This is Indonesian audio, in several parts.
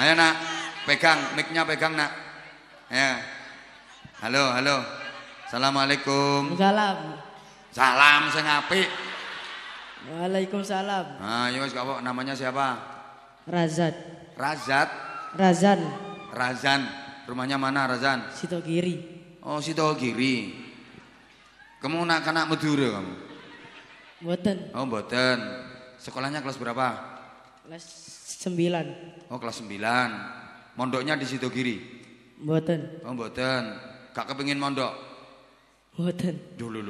Ayo nak, pegang, mic-nya pegang nak. Ya. Halo, halo. Assalamualaikum. Salam. Salam sing apik. Waalaikumsalam. Nah, ya wis kok namanya siapa? Razat. Razat. Razan. Razan. Rumahnya mana Razan? Sitogiri. Oh, Sitogiri. Kamu nak Madura kamu? Mboten. Oh, mboten. Sekolahnya kelas berapa? Kelas 9. Oh, kelas 9. Mondoknya di Sitogiri? Mboten. Oh, mboten. Gak kepengin mondok? Mboten. Dulu.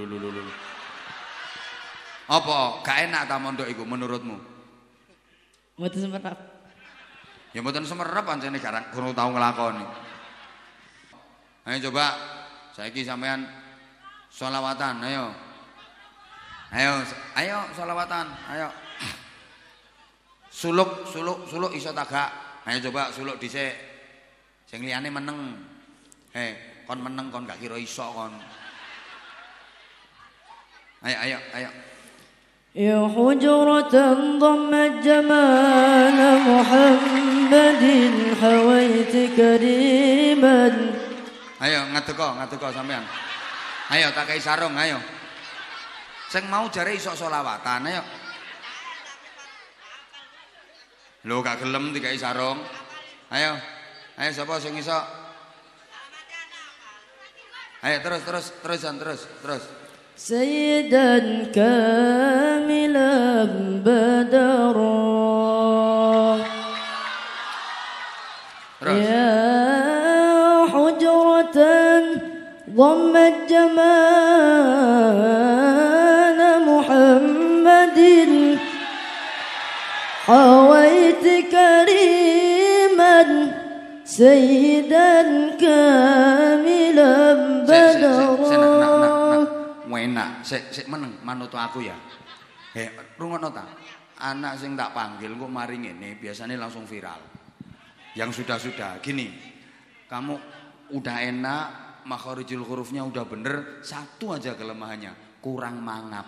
Apa? Gak enak ta mondok iku menurutmu? Mboten semerap. Ya mboten semerap pancene gak kurang tau nglakoni. Ayo coba saiki sampean sholawatan, ayo. Ayo sholawatan, ayo. Suluk iso tagak. Ayo coba suluk dhisik. Sing liyane meneng. Kon meneng kon gak kira iso kon. Ayo. يا حجرة ضمت جمال محمد حويت كريما. Ayo ngadeka sampean. Ayo tak kei sarung, ayo. Sing mau jare iso sholawatan, ayo. Lho gak gelem dikai sarung. Ayo sapa sing iso? Ayo terus. سيدا كاملا بدرا يا حجرة ضمت جمال محمد حويت كريما سيدا كاملا بدرا. Enak, sik meneng manut aku ya. Rungokno ta. Anak sing tak panggil kok mari ngene, biasanya langsung viral. Yang sudah gini. Kamu udah enak, makharijul hurufnya udah bener, satu aja kelemahannya, kurang mangap.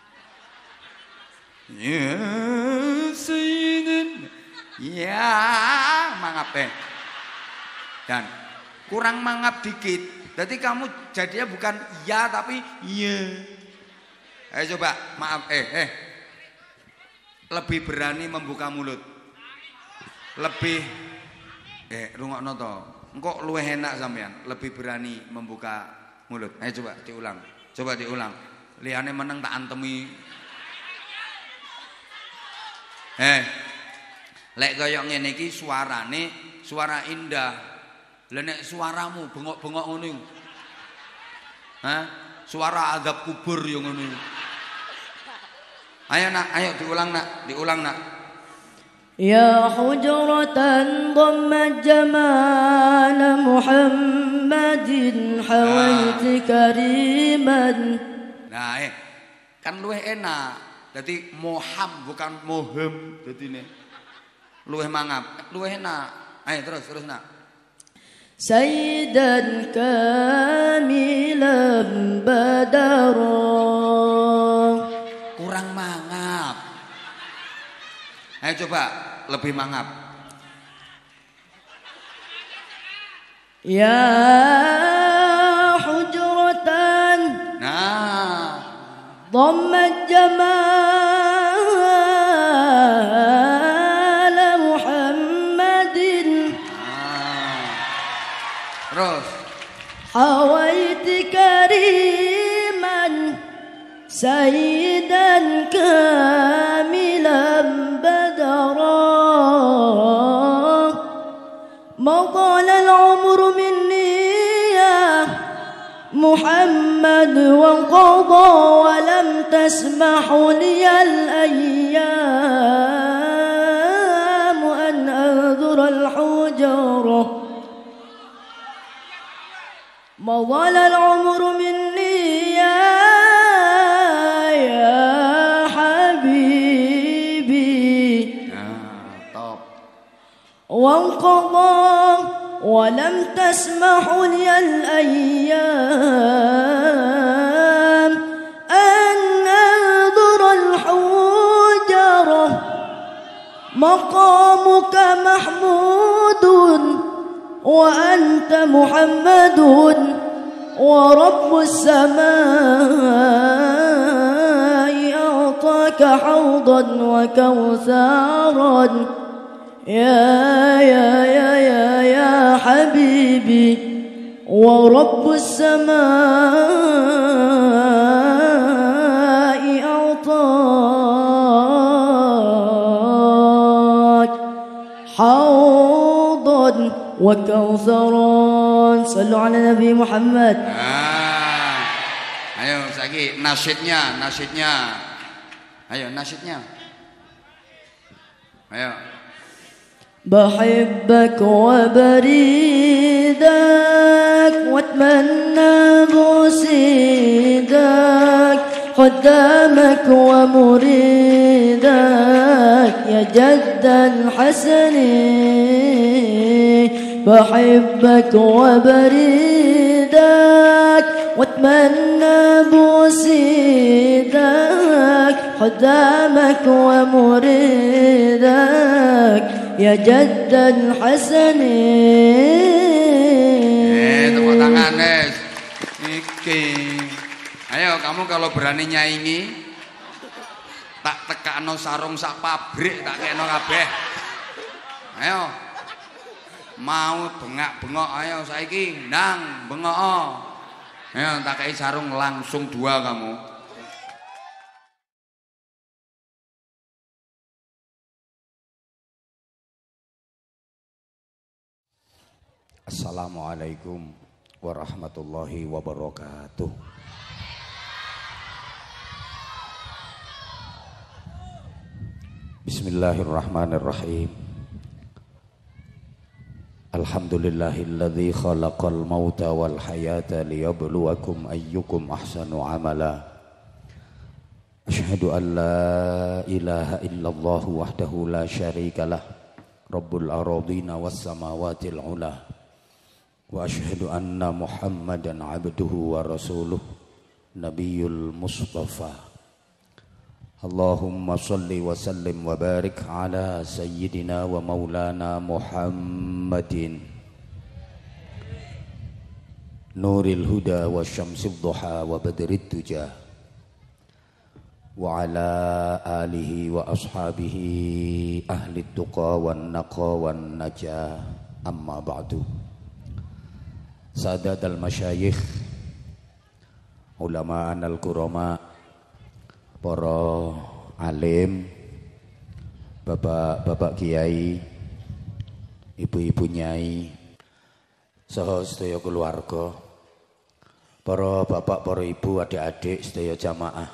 Ya, sayyidin. Ya, mangap Dan kurang mangap dikit. Jadi kamu jadinya bukan ya tapi iya. Ayo coba, maaf lebih berani membuka mulut. Lebih rungokno to. Engko luwih enak sampean, lebih berani membuka mulut. Ayo coba diulang. Liyane meneng tak antemi. Lek kaya ngene iki suarane suara indah. Lah nek suaramu bengok-bengok ngono iku. Suara azab kubur yo ngono iku. Ayo nak, diulang nak. Ya hujratan dhammat jamal Muhammadin hawaiti kariman. Nah, kan luwih enak. Dadi moham bukan moham dadine. Luwih mangap, luwih enak. Ayo terus nak. سيدا كاملا بدرا. Kurang mangap. Ayo coba lebih mangap. Ya hujratan. Nah. ضمت جمال محمد. Terus. حويت كريما سيدا كاملا بدرا. ما طال العمر مني يا محمد وانقضى ولم تسمح لي الأيام أن أنذر الحجرة. مضى العمر مني يا حبيبي وانقضى ولم تسمح لي الأيام أن أنظر الحجرة. مقامك محمود وأنت محمد ورب السماء أعطاك حوضا وكوثرا يا حبيبي ورب السماء أعطاك حوضا وكوثرا صلوا على نبي محمد. Ayo saiki nasyidnya. Ayo nasyidnya. Ayo. بحبك وبريدك واتمنى بوسيدك خدامك ومريدك يا جد الحسن بحبك وبريدك واتمنى بوسيدك خدامك ومريدك يا جد الحسن. Tepuk tangan Nes. Iki. Ayo kamu kalau berani nyaingi tak tekakno sarung sak pabrik tak kena kabeh. Ayo. Mau bengak-bengok ayo saiki ndang bengok. Ayo tak kei sarung langsung 2 kamu. Assalamualaikum warahmatullahi wabarakatuh. Bismillahirrahmanirrahim. Alhamdulillahilladzi khalaqal mauta wal hayata liyabluwakum ayyukum ahsanu amala. Asyhadu an la ilaha illallah wahdahu la syarikalah. Rabbul aradina was samawatil ula. Wa asyhadu anna Muhammadan abduhu wa rasuluh nabiyul mustafa. Allahumma salli wa sallim wa barik ala sayyidina wa maulana Muhammadin nuril huda wa syamsid duha wa badrid tuja wa ala alihi wa ashabihi ahli tuqa wan naqa wan najah amma ba'du. Sadat al-masyayikh, ulama al-kurama, para alim, bapak-bapak kiai, ibu-ibu nyai, saha sedaya keluarga, para bapak, para ibu, adik-adik, sedaya jamaah.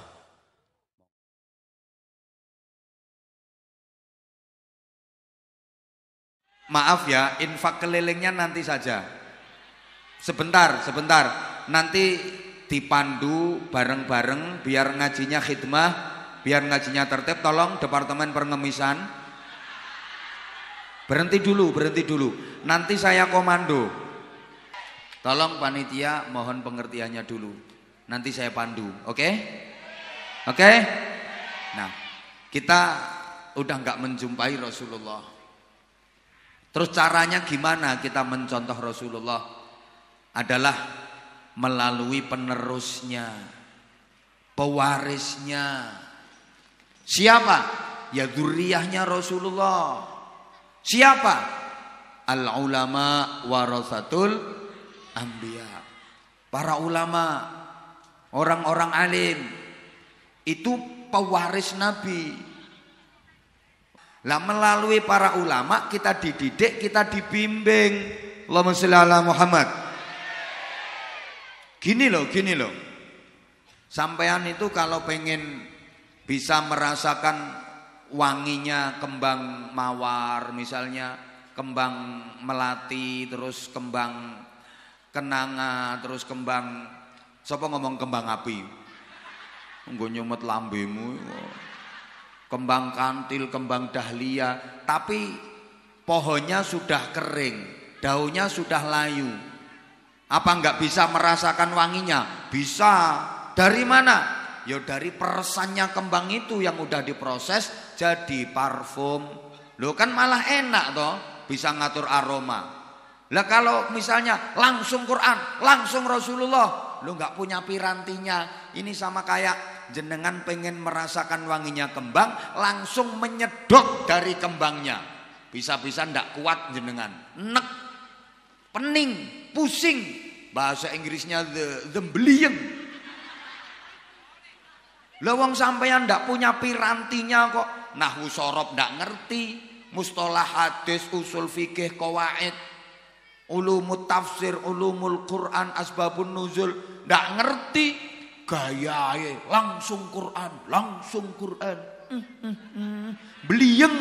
Maaf ya, infak kelilingnya nanti saja. Sebentar. Nanti dipandu bareng-bareng biar ngajinya khidmah, biar ngajinya tertib. Tolong Departemen Pengemisan berhenti dulu. Nanti saya komando. Tolong panitia mohon pengertiannya dulu. Nanti saya pandu, oke? Oke? Nah, kita udah nggak menjumpai Rasulullah. Terus caranya gimana kita mencontoh Rasulullah? Adalah melalui penerusnya, pewarisnya. Siapa? Ya dzurriyyahnya Rasulullah. Siapa? Al-ulama warasatul anbiya. Para ulama, orang-orang alim itu pewaris Nabi. Lah melalui para ulama kita dididik, kita dibimbing. Allahumma sholli ala Muhammad. Gini loh. Sampean itu kalau pengen bisa merasakan wanginya kembang mawar misalnya, kembang melati, terus kembang kenanga, terus kembang, siapa ngomong kembang api? Nggo nyumet lambemu. Kembang kantil, kembang dahlia, tapi pohonnya sudah kering, daunnya sudah layu. Apa enggak bisa merasakan wanginya? Bisa. Dari mana? Ya dari peresannya kembang itu yang udah diproses jadi parfum. Loh kan malah enak toh, bisa ngatur aroma. Lah kalau misalnya langsung Quran, langsung Rasulullah, lu nggak punya pirantinya. Ini sama kayak jenengan pengen merasakan wanginya kembang, langsung menyedot dari kembangnya. Bisa-bisa ndak kuat jenengan, nek, pening, pusing. Bahasa Inggrisnya the beliyeng. Lah wong sampeyan ndak punya pirantinya kok. Nahwu sorob ndak ngerti, mustalah hadis, usul fikih, qawaid, ulumut tafsir, ulumul Quran, asbabun nuzul, ndak ngerti, gayae langsung Quran, langsung Quran. Beliyeng.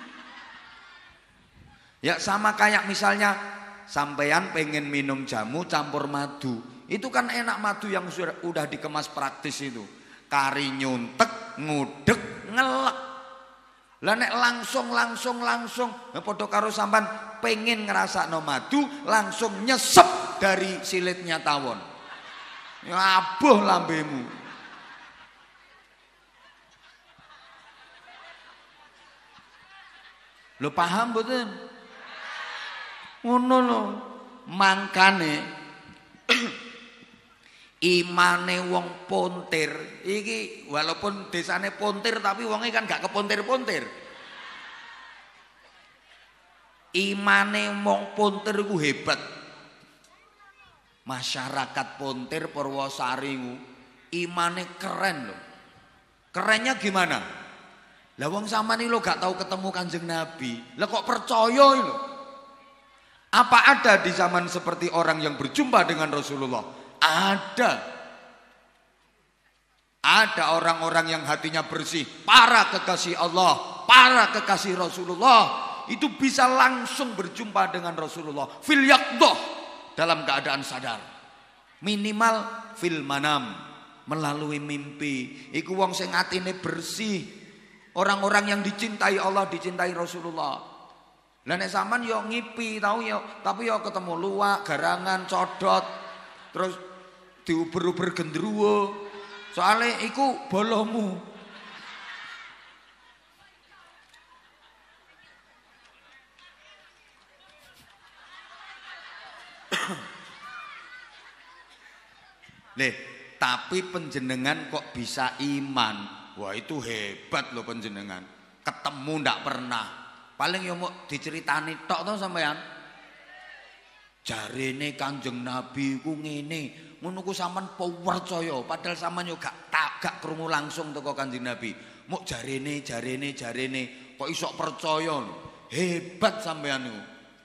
Ya sama kayak misalnya sampean pengen minum jamu campur madu. Itu kan enak, madu yang sudah dikemas praktis itu. Kari nyuntek, ngudek, ngelek. Lah nek langsung padha karo sampean pengen ngrasakno madu, langsung nyesep dari silitnya tawon. Ya abuh lambemu. Lho paham mboten? Ngono lho. Mangkane imane wong pontir iki walaupun desane pontir tapi wonge kan gak kepontir-pontir. Imane wong pontir iku hebat. Masyarakat Pontir Purwosari iku imane keren lho. Kerennya gimana? Lah wong sampean iki lho gak tahu ketemu Kanjeng Nabi. Lah kok percaya lho? Apa ada di zaman seperti orang yang berjumpa dengan Rasulullah? Ada. Ada orang-orang yang hatinya bersih, para kekasih Allah, para kekasih Rasulullah, itu bisa langsung berjumpa dengan Rasulullah fil yaqdah, dalam keadaan sadar. Minimal fil manam, melalui mimpi. Iku wong sing atine bersih. Orang-orang yang dicintai Allah, dicintai Rasulullah. Lah nek sampean yo ngipi tau yo, tapi yo ketemu luwak, garangan, codot, terus diuber-uber gendruwo. Soale iku bolomu. Nih, tapi penjenengan kok bisa iman? Wah, itu hebat loh penjenengan. Ketemu ndak pernah. Paling yo mau diceritani tok to sampean. Jarene Kanjeng Nabi ku ngene, ngono ku sampean percaya, padahal sampean yo gak krungu langsung teko Kanjeng Nabi. Mok jarene kok iso percaya. Hebat sampean niku.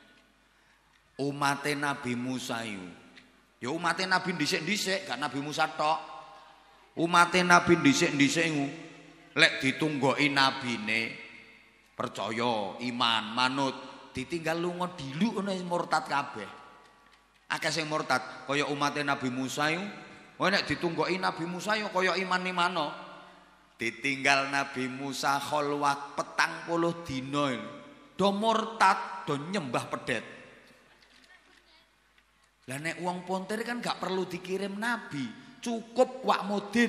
Umate Nabi Musa iku. Ya umate Nabi dhisik-dhisik, gak Nabi Musa tok. Umate Nabi dhisik-dhisik iku lek ditunggoki nabine percaya, iman, manut, ditinggal lunga diluk ana murtad kabeh. Akeh sing murtad kaya umate Nabi Musa iku. Nek ditunggoki Nabi Musa ya kaya iman imano. Ditinggal Nabi Musa kholwat 40 dina. Do murtad, do nyembah pedet. Lah nek wong Pontir kan gak perlu dikirim nabi, cukup Wak Mudin.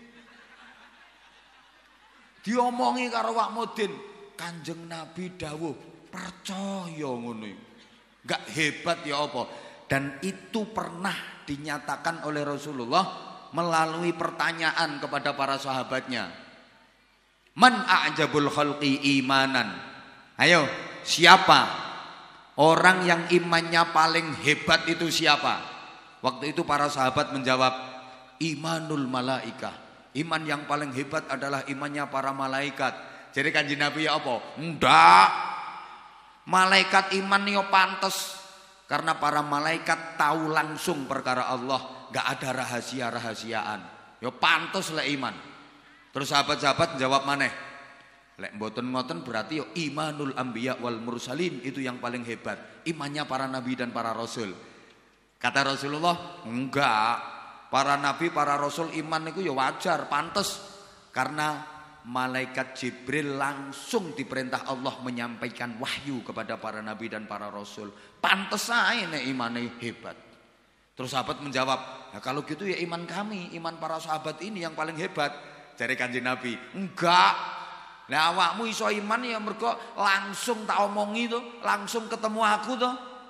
Diomongi karo Wak Mudin, Kanjeng Nabi dawuh, percaya ngono iku. Gak hebat ya apa? Dan itu pernah dinyatakan oleh Rasulullah melalui pertanyaan kepada para sahabatnya. Man a'jabul khalqi imanan? Ayo, siapa orang yang imannya paling hebat itu siapa? Waktu itu para sahabat menjawab, imanul malaikah. Iman yang paling hebat adalah imannya para malaikat. Jadi Kanjeng Nabi ya apa? Ndak. Malaikat iman yo pantes. Karena para malaikat tahu langsung perkara Allah, gak ada rahasia-rahasiaan. Yo pantes lek iman. Terus sahabat-sahabat jawab maneh. Lek mboten ngoten berarti yo imanul anbiya wal mursalin, itu yang paling hebat. Imannya para nabi dan para rasul. Kata Rasulullah, enggak. Para nabi, para rasul iman itu ya wajar, pantes. Karena malaikat Jibril langsung diperintah Allah menyampaikan wahyu kepada para nabi dan para rasul. Pantes ae nek imane hebat. Terus sahabat menjawab, nah kalau gitu ya iman kami, iman para sahabat ini yang paling hebat. Jadi Kanjeng Nabi, enggak. Nah awakmu iso iman ya mergo langsung tak omongi tuh, langsung ketemu aku tuh.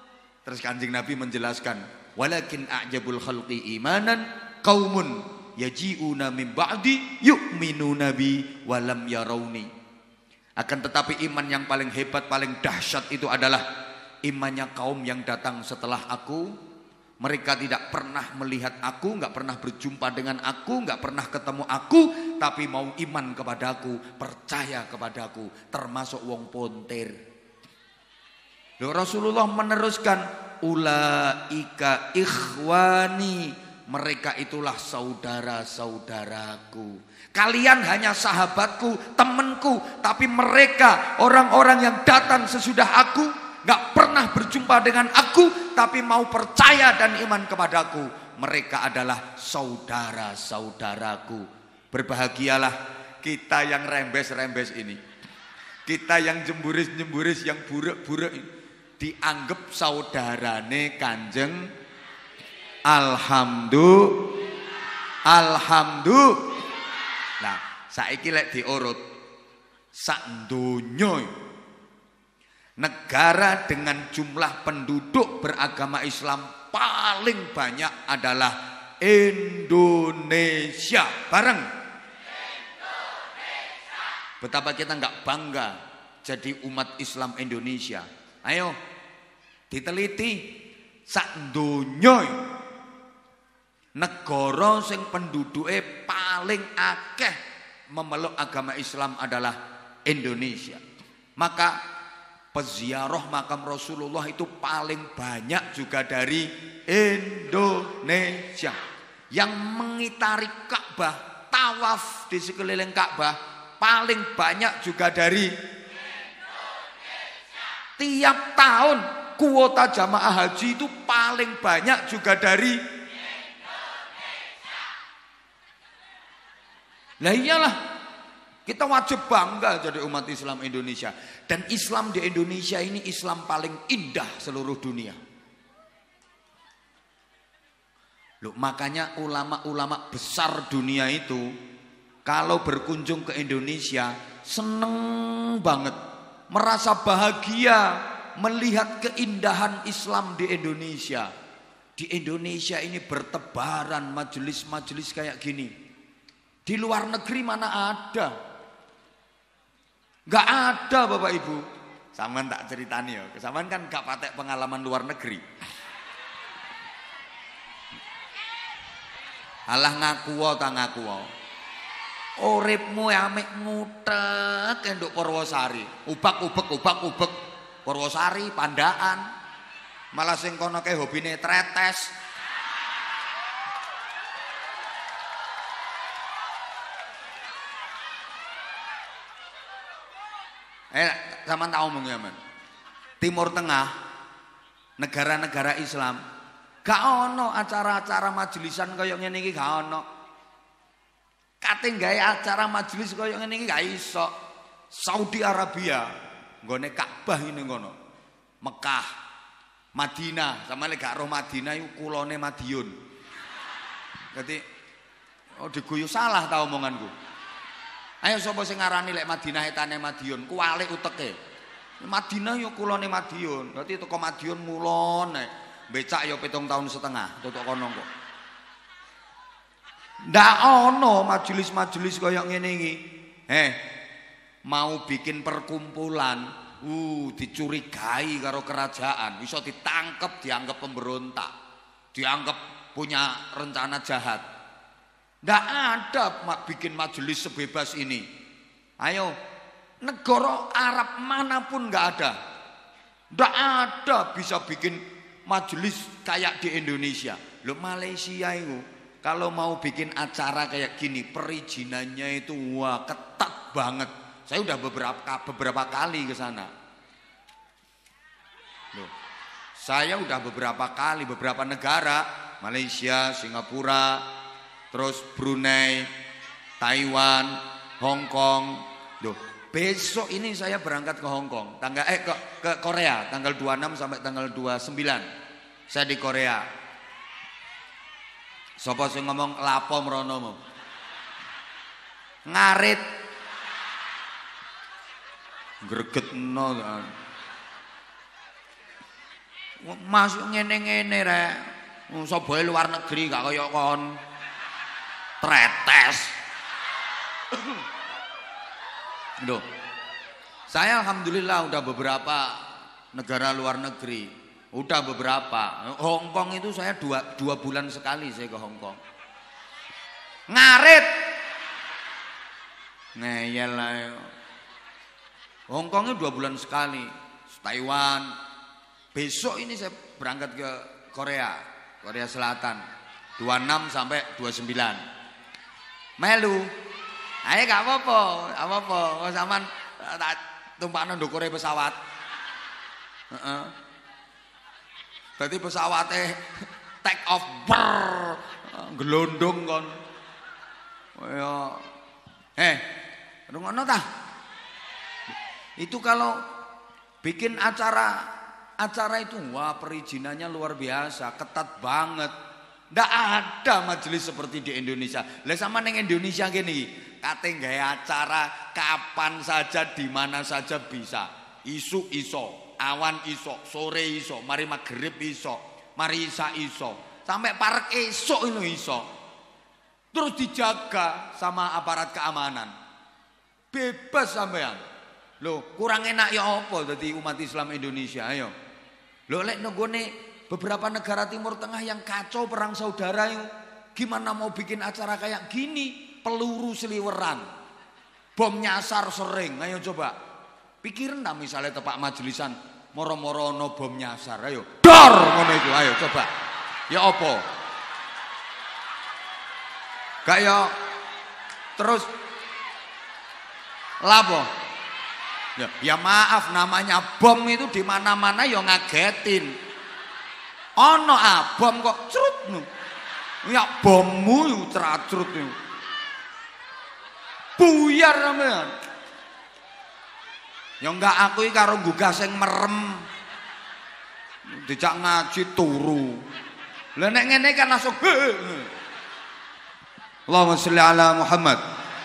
Terus Kanjeng Nabi menjelaskan, walakin a'jabul khalqi imanan qaumun yaji'una min ba'di yu'minuna bi walam yarawni. Akan tetapi iman yang paling hebat, paling dahsyat itu adalah imannya kaum yang datang setelah aku. Mereka tidak pernah melihat aku, nggak pernah berjumpa dengan aku, nggak pernah ketemu aku, tapi mau iman kepadaku, percaya kepadaku, termasuk wong pontir. Rasulullah meneruskan, ulaika ikhwani, mereka itulah saudara-saudaraku. Kalian hanya sahabatku, temanku, tapi mereka orang-orang yang datang sesudah aku, gak pernah berjumpa dengan aku, tapi mau percaya dan iman kepadaku. Mereka adalah saudara-saudaraku. Berbahagialah kita yang rembes-rembes ini, kita yang jemburis-jemburis, yang buruk-buruk ini, dianggap saudarane Kanjeng. Alhamdulillah. Nah, saiki lek diurut sak donya negara dengan jumlah penduduk beragama Islam paling banyak adalah Indonesia. Bareng Indonesia. Betapa kita nggak bangga jadi umat Islam Indonesia. Ayo diteliti sak donya negara sing penduduke paling akeh memeluk agama Islam adalah Indonesia. Maka peziarah makam Rasulullah itu paling banyak juga dari Indonesia. Yang mengitari Ka'bah, tawaf di sekeliling Ka'bah paling banyak juga dari Indonesia. Tiap tahun kuota jamaah haji itu paling banyak juga dari Indonesia. Lah iyalah, kita wajib bangga jadi umat Islam Indonesia. Dan Islam di Indonesia ini Islam paling indah seluruh dunia. Loh, makanya ulama-ulama besar dunia itu kalau berkunjung ke Indonesia seneng banget, merasa bahagia melihat keindahan Islam di Indonesia. Di Indonesia ini bertebaran majelis-majelis kayak gini. Di luar negeri mana ada? Gak ada Bapak Ibu. Sampean tak ceritani ya. Sampean kan gak patek pengalaman luar negeri. Alah ngaku ta ngaku. Uripmu amek ngutek enduk Purwosari. Ubak-ubek Purwosari, Pandaan. Malah sing kono ke hobine tretes. Sama tak omong ya man. Timur Tengah, negara-negara Islam, gak ono acara-acara majelisan kaya ngene iki, gak ono. Kate gawe acara majelis kaya ngene iki gak iso. Saudi Arabia, nggone Ka'bah ini ngono. Mekah, Madinah, sama lek gak roh Madinah iku kulone Madiun. Dadi diguyu salah ta omonganku. Ayo sapa sing ngarani lek Madinah etane Madiun, kuwalik uteke. Madinah yo kulone Madiun. Berarti teko Madiun mulon nek becak yo 7 tahun setengah tutuk kono kok. Ndak ono majelis-majelis kaya ngene iki. Mau bikin perkumpulan, dicurigai karo kerajaan, bisa ditangkep, dianggap pemberontak, dianggap punya rencana jahat. Nggak ada bikin majelis sebebas ini. Ayo, negara Arab manapun nggak ada. Nggak ada bisa bikin majelis kayak di Indonesia. Loh, Malaysia itu kalau mau bikin acara kayak gini, perizinannya itu wah ketat banget. Saya udah beberapa kali ke sana. Loh, saya udah beberapa kali, beberapa negara, Malaysia, Singapura, terus Brunei, Taiwan, Hong Kong. Loh, besok ini saya berangkat ke Hong Kong, ke Korea, tanggal 26 sampai tanggal 29. Saya di Korea. Sapa sing ngomong lapo mrono? Ngarit. Gregetno. Mas ngene-ngene rek. Soboe luar negeri gak kaya kon. Tretes. Loh. Saya alhamdulillah udah beberapa negara luar negeri. Udah beberapa. Hong Kong itu saya dua bulan sekali saya ke Hong Kong. Ngarit. Ngeyel lah. Hong Kongnya 2 bulan sekali. Taiwan. Besok ini saya berangkat ke Korea Selatan. 26 sampai 29. Melu. Ayo gak apa-apa. Sampean tak tumpakno ndukure pesawat. Heeh. Dadi pesawate take off gelondong kon. Kaya rungokno ta? Itu kalau bikin acara itu wah perizinannya luar biasa, ketat banget. Ndak ada majelis seperti di Indonesia. Lah sama neng Indonesia gini, kate gawe acara kapan saja di mana saja bisa. Isu iso, awan iso, sore iso, mari maghrib iso, mari isya iso, sampai parek esok itu iso. Terus dijaga sama aparat keamanan. Bebas sampean. Loh, kurang enak ya apa dadi umat Islam Indonesia ayo. Loh lek nenggone beberapa negara Timur Tengah yang kacau perang saudara itu, gimana mau bikin acara kayak gini? Peluru seliweran, bom nyasar sering. Ayo coba pikirin lah misalnya tepak majelisan moro-moro no bom nyasar. Ayo dor ngono itu. Ayo coba ya opo kayak terus lapo ya maaf namanya bom itu di mana-mana ya ngagetin. Ono bom kok crut nu. Ya bommu yo tracrut yo. Buyar sampean. Ya enggak aku iki karo gugah sing merem. Dijak ngaji turu. Lah nek ngene kan langsung Allahumma sholli ala Muhammad.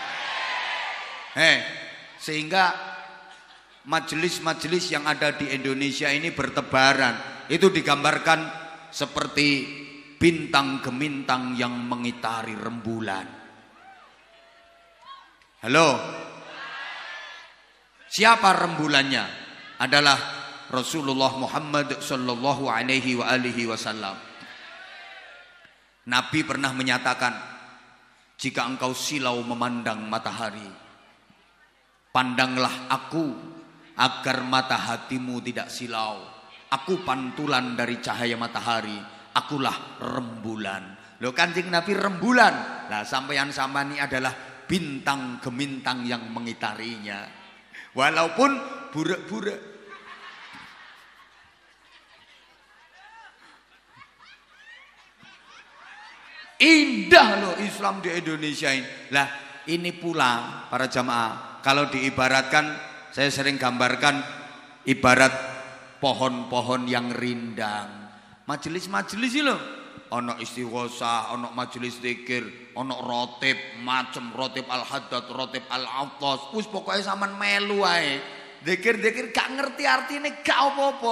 Sehingga majelis-majelis yang ada di Indonesia ini bertebaran. Itu digambarkan seperti bintang gemintang yang mengitari rembulan. Halo. Siapa rembulannya? Adalah Rasulullah Muhammad sallallahu alaihi wasallam. Nabi pernah menyatakan, jika engkau silau memandang matahari, pandanglah aku agar mata hatimu tidak silau. Aku pantulan dari cahaya matahari, akulah rembulan. Loh Kanjeng Nabi rembulan. Lah sampeyan sampean ini adalah bintang gemintang yang mengitarinya. Walaupun burek-burek. Indah loh Islam di Indonesia ini. Lah ini pula para jamaah, kalau diibaratkan, saya sering gambarkan ibarat pohon-pohon yang rindang. Majelis-majelis itu loh. Ono istighosah, ono majelis zikir, ono rotib, macem rotib al-haddad, rotib al-attas. Wis pokoknya sampean melu ae. Zikir-zikir gak ngerti artinya gak apa-apa.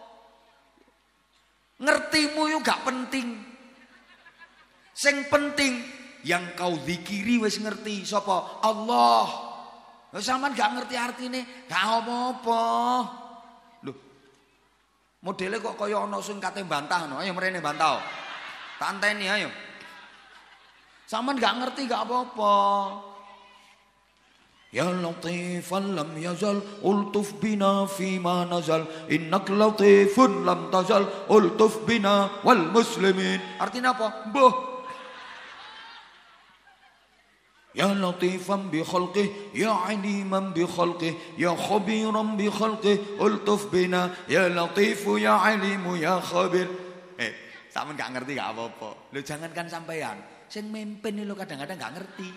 Ngertimu yo gak penting. Sing penting yang kau zikiri wis ngerti sapa? Allah. Lah sampean gak ngerti artine gak apa-apa. Lho. Modele kok kaya ana sing kate bantah no. Ayo mrene bantah. Tak anteni ayo. Sampean gak ngerti gak apa-apa. Ya latifan lam yazal ultuf bina fima nazal innak latifun lam tazal ultuf bina wal muslimin. Artinya apa? Mbah. Ya latifan bi khalqih ya aliman bi khalqih ya khabiran bi khalqih ultuf bina ya latifu ya alimu ya khabir. Sampeyan gak ngerti gak apa-apa. Lho jangankan sampean, sing mimpin lho kadang-kadang gak ngerti.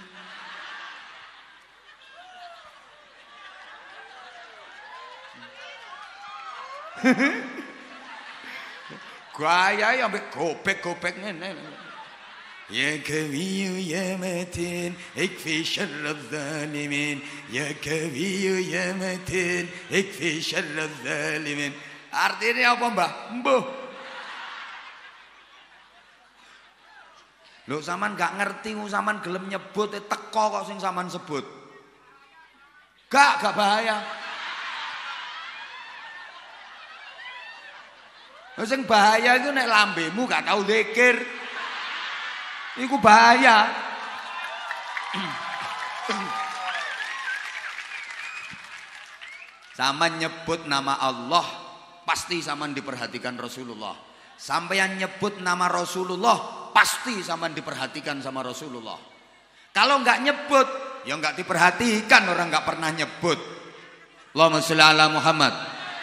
Gaya ya ambek gobek-gobek ngene. Ya Kawiyu ya Matin ikfi syarradh zalimin ya Kawiyu ya Matin ikfi syarradh zalimin. Artinya apa, Mbah? Mbuh. Lho sampean gak ngerti sampean gelem nyebut teko kok sing sampean sebut. Gak bahaya. Sing bahaya itu nek lambemu gak tau zikir. Iku bahaya. Sama nyebut nama Allah pasti sama diperhatikan Rasulullah. Sampai yang nyebut nama Rasulullah pasti sama diperhatikan sama Rasulullah. Kalau nggak nyebut, ya nggak diperhatikan, orang nggak pernah nyebut. Allahumma sholli ala Muhammad.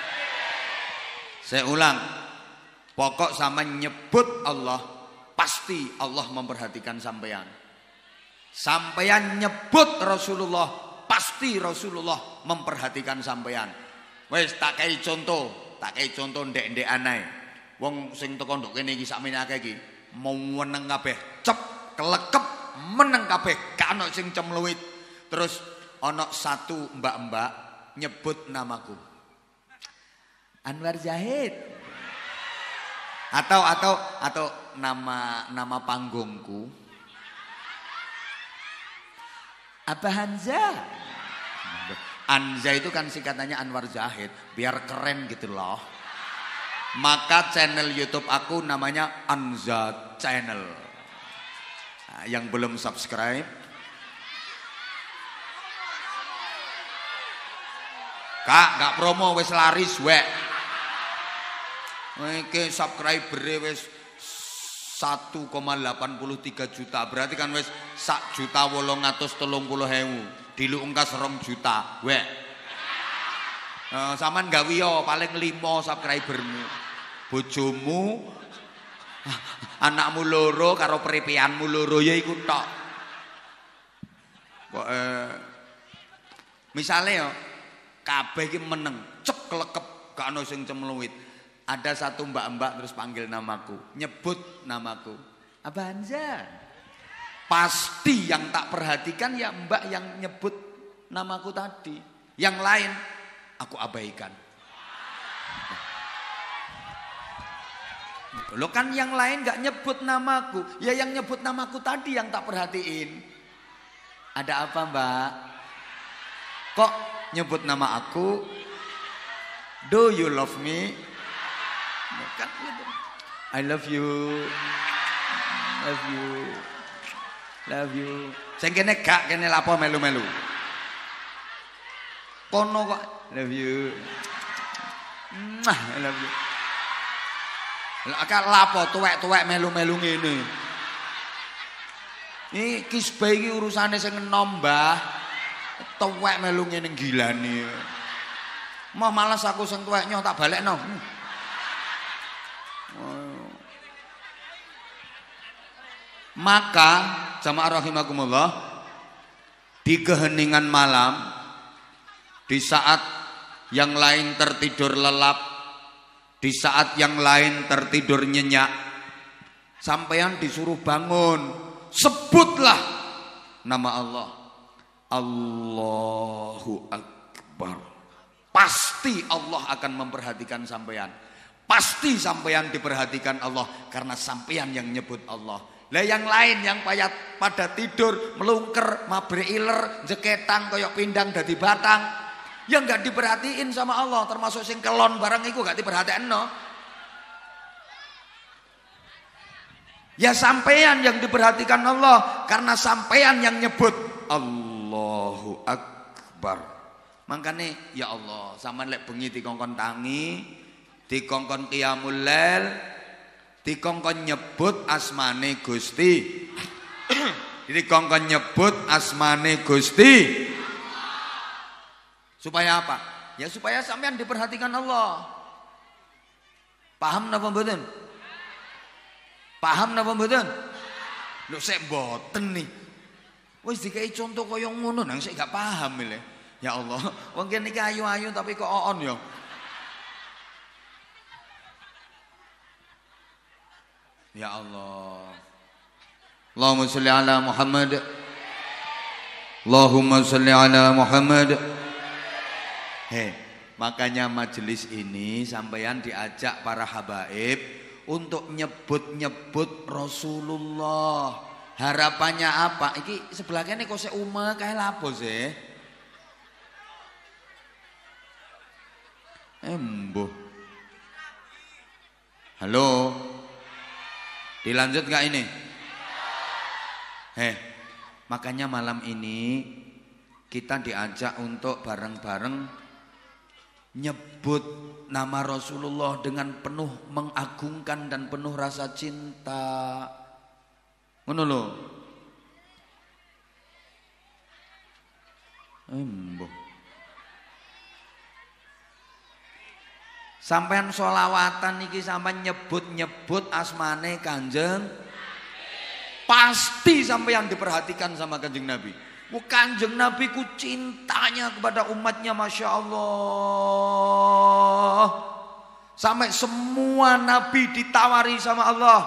Saya ulang, pokok sama nyebut Allah pasti Allah memperhatikan sampean. Sampean nyebut Rasulullah pasti Rasulullah memperhatikan sampean. Wes tak kei contoh ndek-ndek aneh. Wong sing teko nduk kene iki sakmene akeh iki mau meneng kabeh, cep kelekep meneng kabeh, gak ono sing cemluwit. Terus ono satu mbak-mbak nyebut namaku. Anwar Zahid. Atau nama panggungku. Apa Hanza? Anza itu kan singkatannya Anwar Zahid, biar keren gitu loh. Maka channel YouTube aku namanya Anza Channel. Nah, yang belum subscribe, Kak, gak promo wis laris wek. Iki subscriber wis 1,83 juta. Berarti kan wis 1.830.000. Diluk engkas 2 juta. Wek. Saman gawiyo paling 5 subscribermu. Bojomu, anakmu loro karo peripianmu loro ya iku tok. Kok misale yo kabeh iki meneng, cek kelekep gak ono sing cemluwit. Ada satu mbak-mbak terus panggil namaku, nyebut namaku. Abanza. Pasti yang tak perhatikan ya mbak yang nyebut namaku tadi. Yang lain aku abaikan. Loh kan yang lain gak nyebut namaku. Ya yang nyebut namaku tadi yang tak perhatiin. Ada apa mbak? Kok nyebut nama aku? Do you love me? Kan gitu. I love you. Love you. Love you. Sing kene gak kene lapo melu-melu. Kono kok love you. I love you. Lah kak lapo tuwek-tuwek melu-melu ngene. Iki kisbah iki urusane sing enom, Mbah. Tuwek melu ngene gilane. Mau malas aku sing tuwek nyoh tak balekno. Maka jamaah rahimakumullah, di keheningan malam, di saat yang lain tertidur lelap, di saat yang lain tertidur nyenyak, sampean disuruh bangun, sebutlah nama Allah. Allahu Akbar. Pasti Allah akan memperhatikan sampean. Pasti sampean diperhatikan Allah karena sampean yang nyebut Allah. Lah yang lain yang pada tidur melungker, mabreiler, jeketang koyok pindang dadi batang, yang enggak diperhatiin sama Allah, termasuk sing kelon barang iku gak diperhatiin no. Ya sampean yang diperhatikan Allah karena sampean yang nyebut Allahu Akbar. Makanya ya Allah, sampean lek bengi dikongkon tangi, dikongkon qiyamul lail, dikongkon nyebut asmane Gusti. Dikongkon nyebut asmane Gusti. Supaya apa? Ya supaya sampean diperhatikan Allah. Paham napa mboten? Paham napa mboten? Lho sik mboten nih. Wis dikai contoh kaya ngono nang sik gak paham lho. Ya Allah, wong kene iki ayu-ayu tapi kok oon ya. Ya Allah. Allahumma sholli ala Muhammad. Allahumma sholli ala Muhammad. Hei, Makanya majelis ini sampeyan diajak para habaib untuk nyebut-nyebut Rasulullah. Harapannya apa? Iki sebelah kene kok sik umeh kae lapo sih? Embuh. Halo. Dilanjut gak ini? Makanya malam ini kita diajak untuk bareng-bareng nyebut nama Rasulullah dengan penuh mengagungkan dan penuh rasa cinta. Ngono lho. Embuh. Sampean sholawatan iki sampean nyebut-nyebut asmane Kanjeng pasti sampean diperhatikan sama Kanjeng Nabi. Kanjeng Nabi ku cintanya kepada umatnya Masya Allah. Sampai semua Nabi ditawari sama Allah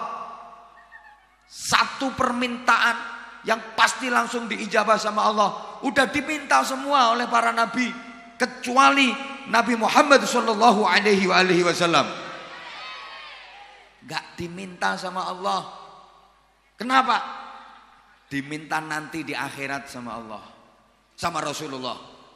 satu permintaan yang pasti langsung diijabah sama Allah. Udah diminta semua oleh para Nabi kecuali Nabi Muhammad sallallahu alaihi wasallam gak diminta sama Allah. Kenapa? Diminta nanti di akhirat sama Allah, sama Rasulullah.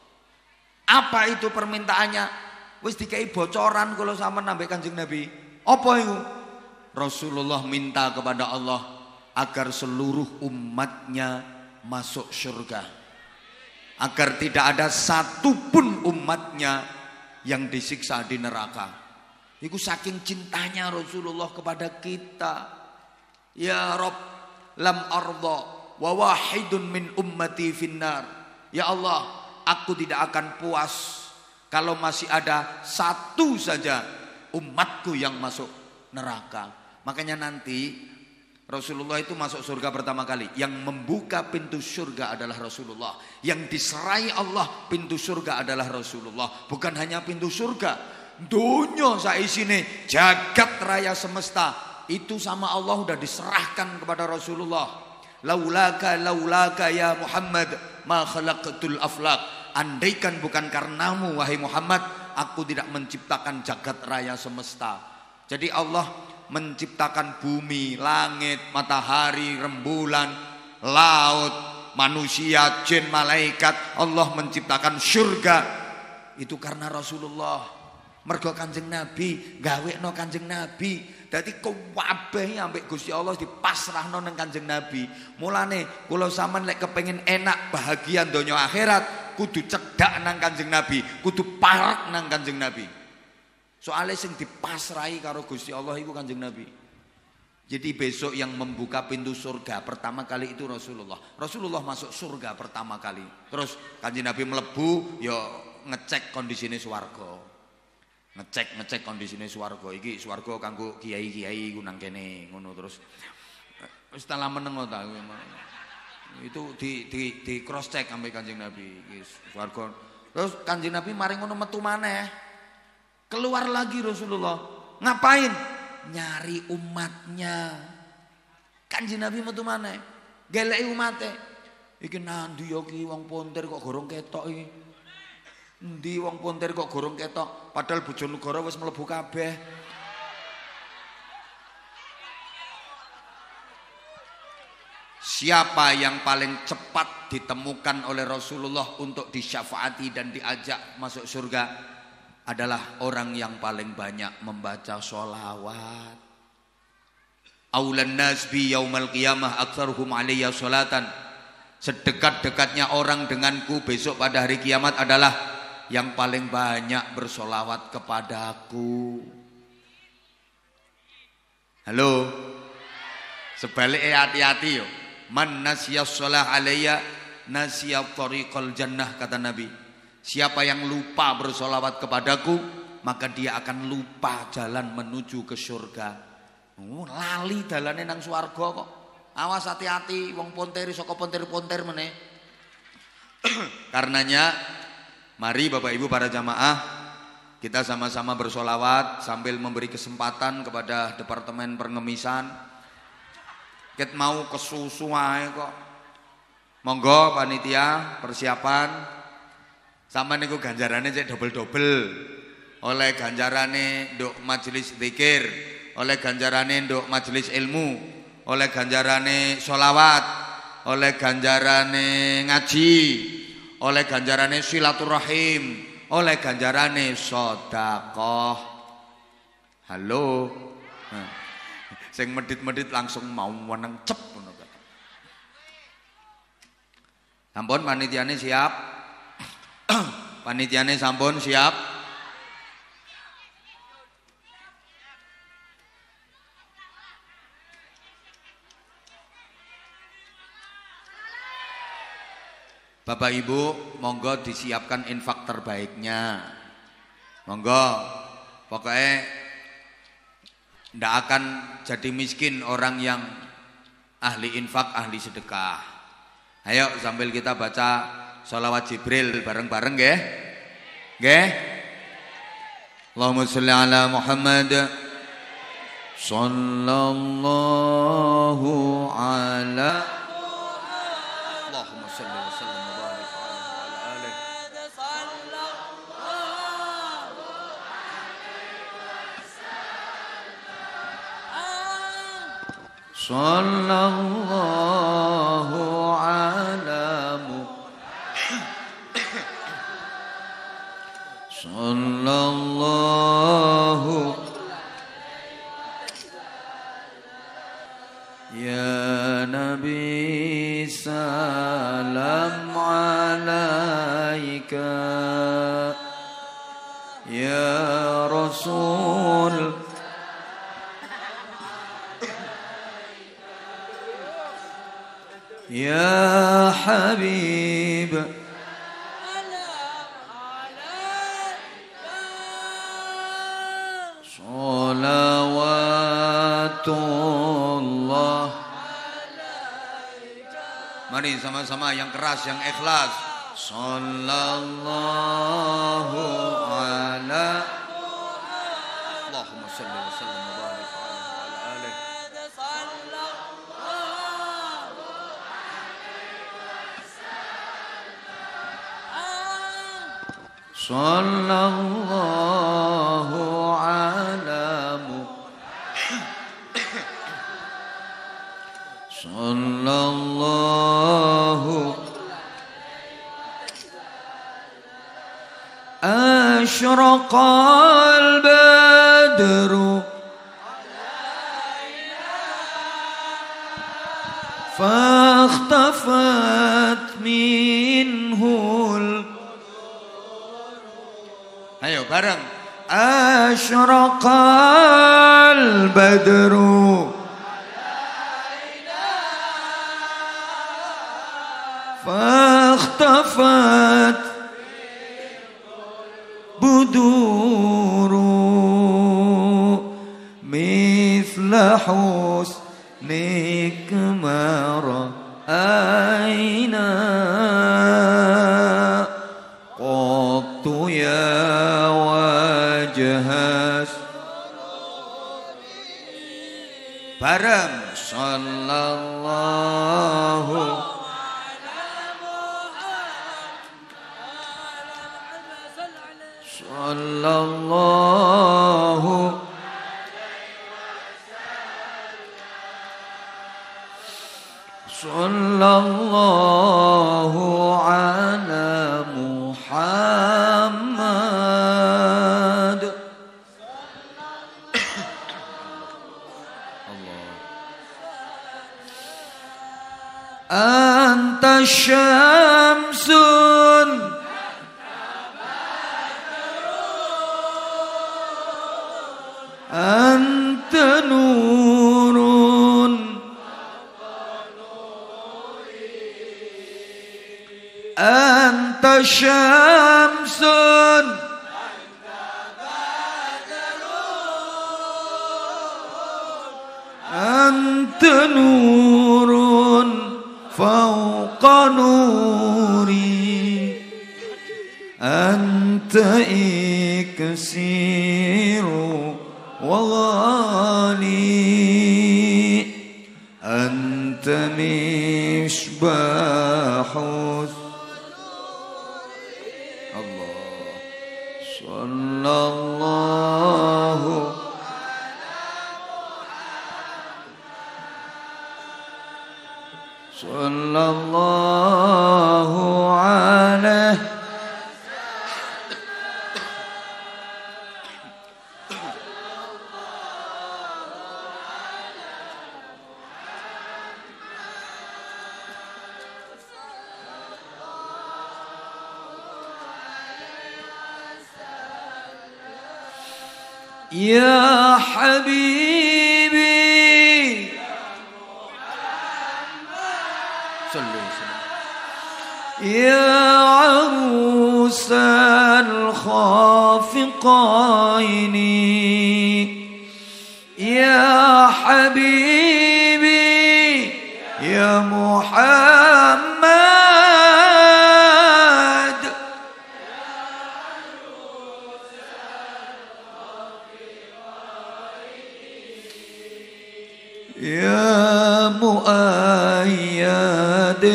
Apa itu permintaannya? Wis dikai bocoran kalau sama nambah Kanjeng Nabi. Apa itu? Rasulullah minta kepada Allah agar seluruh umatnya masuk surga, agar tidak ada satupun umatnya yang disiksa di neraka. Itu saking cintanya Rasulullah kepada kita. Ya Rabb, lam arda wa wahidun min ummati finnar. Ya Allah, aku tidak akan puas kalau masih ada satu saja umatku yang masuk neraka. Makanya nanti Rasulullah itu masuk surga pertama kali. Yang membuka pintu surga adalah Rasulullah. Yang diserai Allah pintu surga adalah Rasulullah. Bukan hanya pintu surga, dunia saisine jagat raya semesta itu sama Allah sudah diserahkan kepada Rasulullah. Laulaka ya Muhammad ma khalaqatul aflaq. Andaikan bukan karenamu wahai Muhammad, aku tidak menciptakan jagat raya semesta. Jadi Allah menciptakan bumi, langit, matahari, rembulan, laut, manusia, jin, malaikat. Allah menciptakan surga itu karena Rasulullah. Mergo Kanjeng Nabi gawekno Kanjeng Nabi. Dadi kabeh ambek Gusti Allah dipasrahno nang Kanjeng Nabi. Mulane kula sampean lek kepengin enak bahagia donya akhirat kudu cedhak nang Kanjeng Nabi, kudu parek nang Kanjeng Nabi. Soalnya sing dipasrai karo Gusti Allah itu Kanjeng Nabi. Jadi besok yang membuka pintu surga pertama kali itu Rasulullah. Rasulullah masuk surga pertama kali. Terus Kanjeng Nabi mlebu ya ngecek kondisine swarga. Ngecek kondisine swarga. Iki swarga kanggo kiai-kiai ku nang kene ngono terus. Wis tak meneng ta. Itu di cross check ambek Kanjeng Nabi. Iki swarga. Terus Kanjeng Nabi mari ngono metu maneh. Keluar lagi Rasulullah. Ngapain? Nyari umatnya. Kanjeng Nabi metu maneh. Geleki umate. Iki nandi yo ki wong pontir kok gorong ketok iki. Endi wong pontir kok gorong ketok? Padahal Bojonegoro wis mlebu kabeh. Siapa yang paling cepat ditemukan oleh Rasulullah untuk disyafaati dan diajak masuk surga? Adalah orang yang paling banyak membaca sholawat. Aulan nas bi yaumal qiyamah aktsaruhum alayya sholatan. Sedekat-dekatnya orang denganku besok pada hari kiamat adalah yang paling banyak bersolawat kepadaku. Halo. Sebaliknya hati-hati yo. Man nasiyas sholah alayya nasiyat tariqal jannah, kata Nabi. Siapa yang lupa bersolawat kepadaku, maka dia akan lupa jalan menuju ke surga. Lali dalane nang swarga kok. Awas hati-hati wong ponteri saka ponter-ponter meneh. Karenanya mari Bapak Ibu para jamaah kita sama-sama bersolawat sambil memberi kesempatan kepada Departemen Pengemisan. Ket mau kesusu ae kok. Monggo panitia persiapan. Sampeyan niku ganjarane cek dobel-dobel. Oleh ganjarane nduk majelis zikir, oleh ganjarane nduk majelis ilmu, oleh ganjarane sholawat, oleh ganjarane ngaji, oleh ganjarane silaturahim, oleh ganjarane sedekah. Halo. Sing medit-medit langsung mau meneng cep ngono kok. Sampun panitiane siap? Panitiane sampun siap? Bapak Ibu, monggo disiapkan infak terbaiknya. Monggo, pokoknya ndak akan jadi miskin orang yang ahli infak, ahli sedekah. Ayo sambil kita baca sholawat Jibril bareng-bareng nggih. Nggih? Allahumma sholli ala Muhammad sallallahu ala Allahumma sholli wa sallim wa barik ala alihi sallallahu ala sallallahu ya Nabi salam alaika ya Rasul ya Habib salawatullah. Mari sama-sama yang keras, yang ikhlas. Sallallahu ala Allahumma shalli wa sallim wa barik ala alihi sallallahu ala sallallahu asyraqal badru fakhtafat minhul. Ayo bareng. Asyraqal badru fakhtafat buduru mithla husnik mara aina qattu ya wajhas. Bareng sallallahu sallallahu sallallahu ala Muhammad. Anta syamsun anta nurun anta syamsun anta nurun fawqa nuri anta iksiru وغالي أنت مصباح الله Sallallahu Sallallahu alaihi Ya Habibi Ya عروس الخافقين يا حبيبي يا محمد يا مؤيد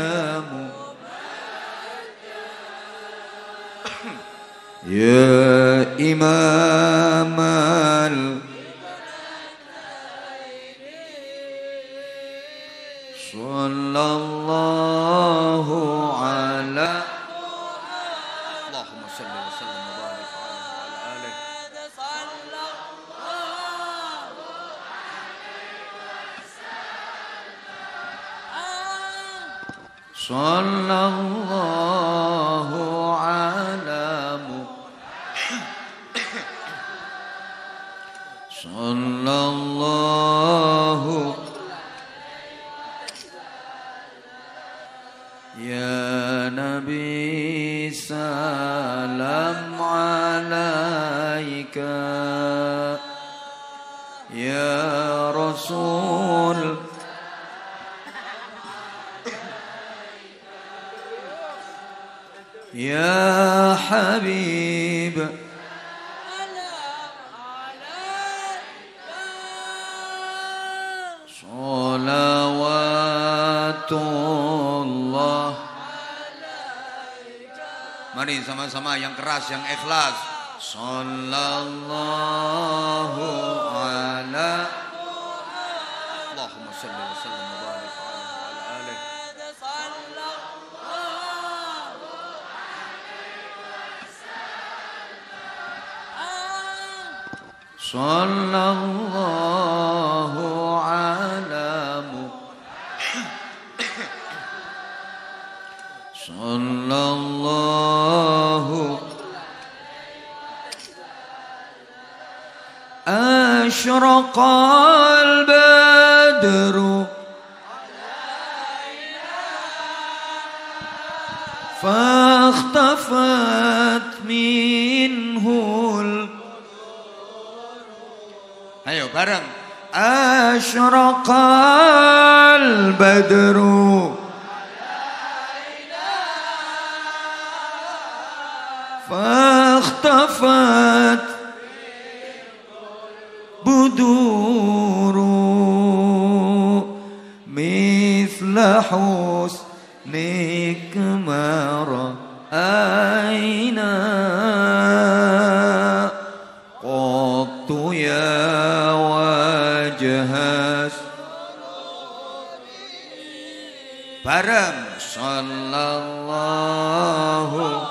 يا إمام صلى الله على اللهم صل وسلم وبارك على آله صلى الله على صلى الله يا نبي سلام عليك يا رسول يا حبيب Salawatullah. Mari sama-sama yang keras, yang ikhlas. Sallallahu ala Allahumma salli wa sallim wa barik ala alihi. Sallallahu ala Sallallahu Ashraqal badru Fakhtafat minhul. Ayo bareng. Ashraqal badru Fakhtafat buduru Mithla husnik mara aina Qattu ya wajhas. Bareng. Sallallahu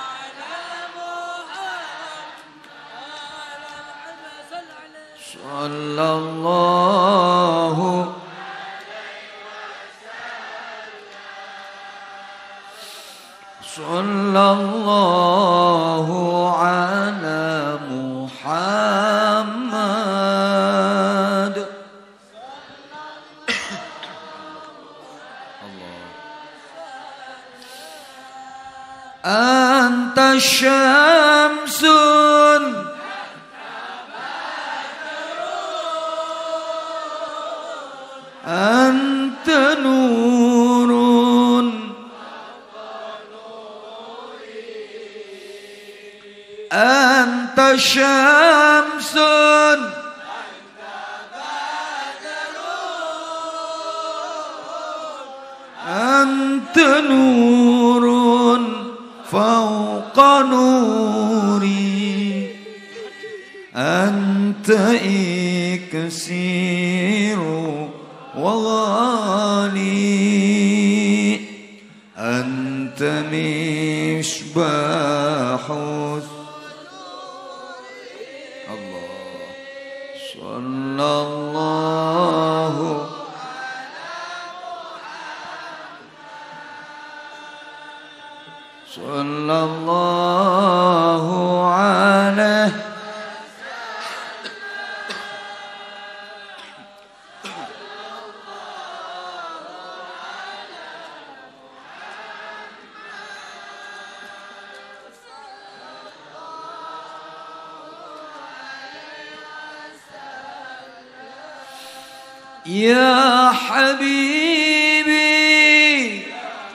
Sallallahu Sallallahu ala Muhammad. Anta syamsun Anta nurun Anta syamsun Anta nurun fawqa nuri أنت إكسير وغالي أنت مشباح الله صلى الله صلى الله عليه يا حبيبي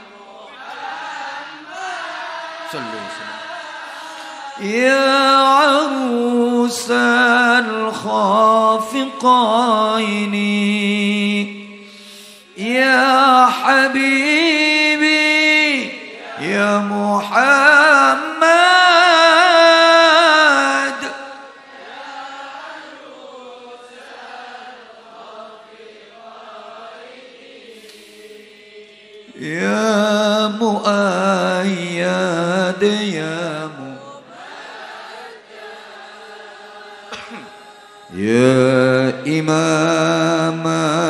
صلوا وسلموا يا عروس الخافقين يا حبيبي يا محمد يا مؤيد يا إمام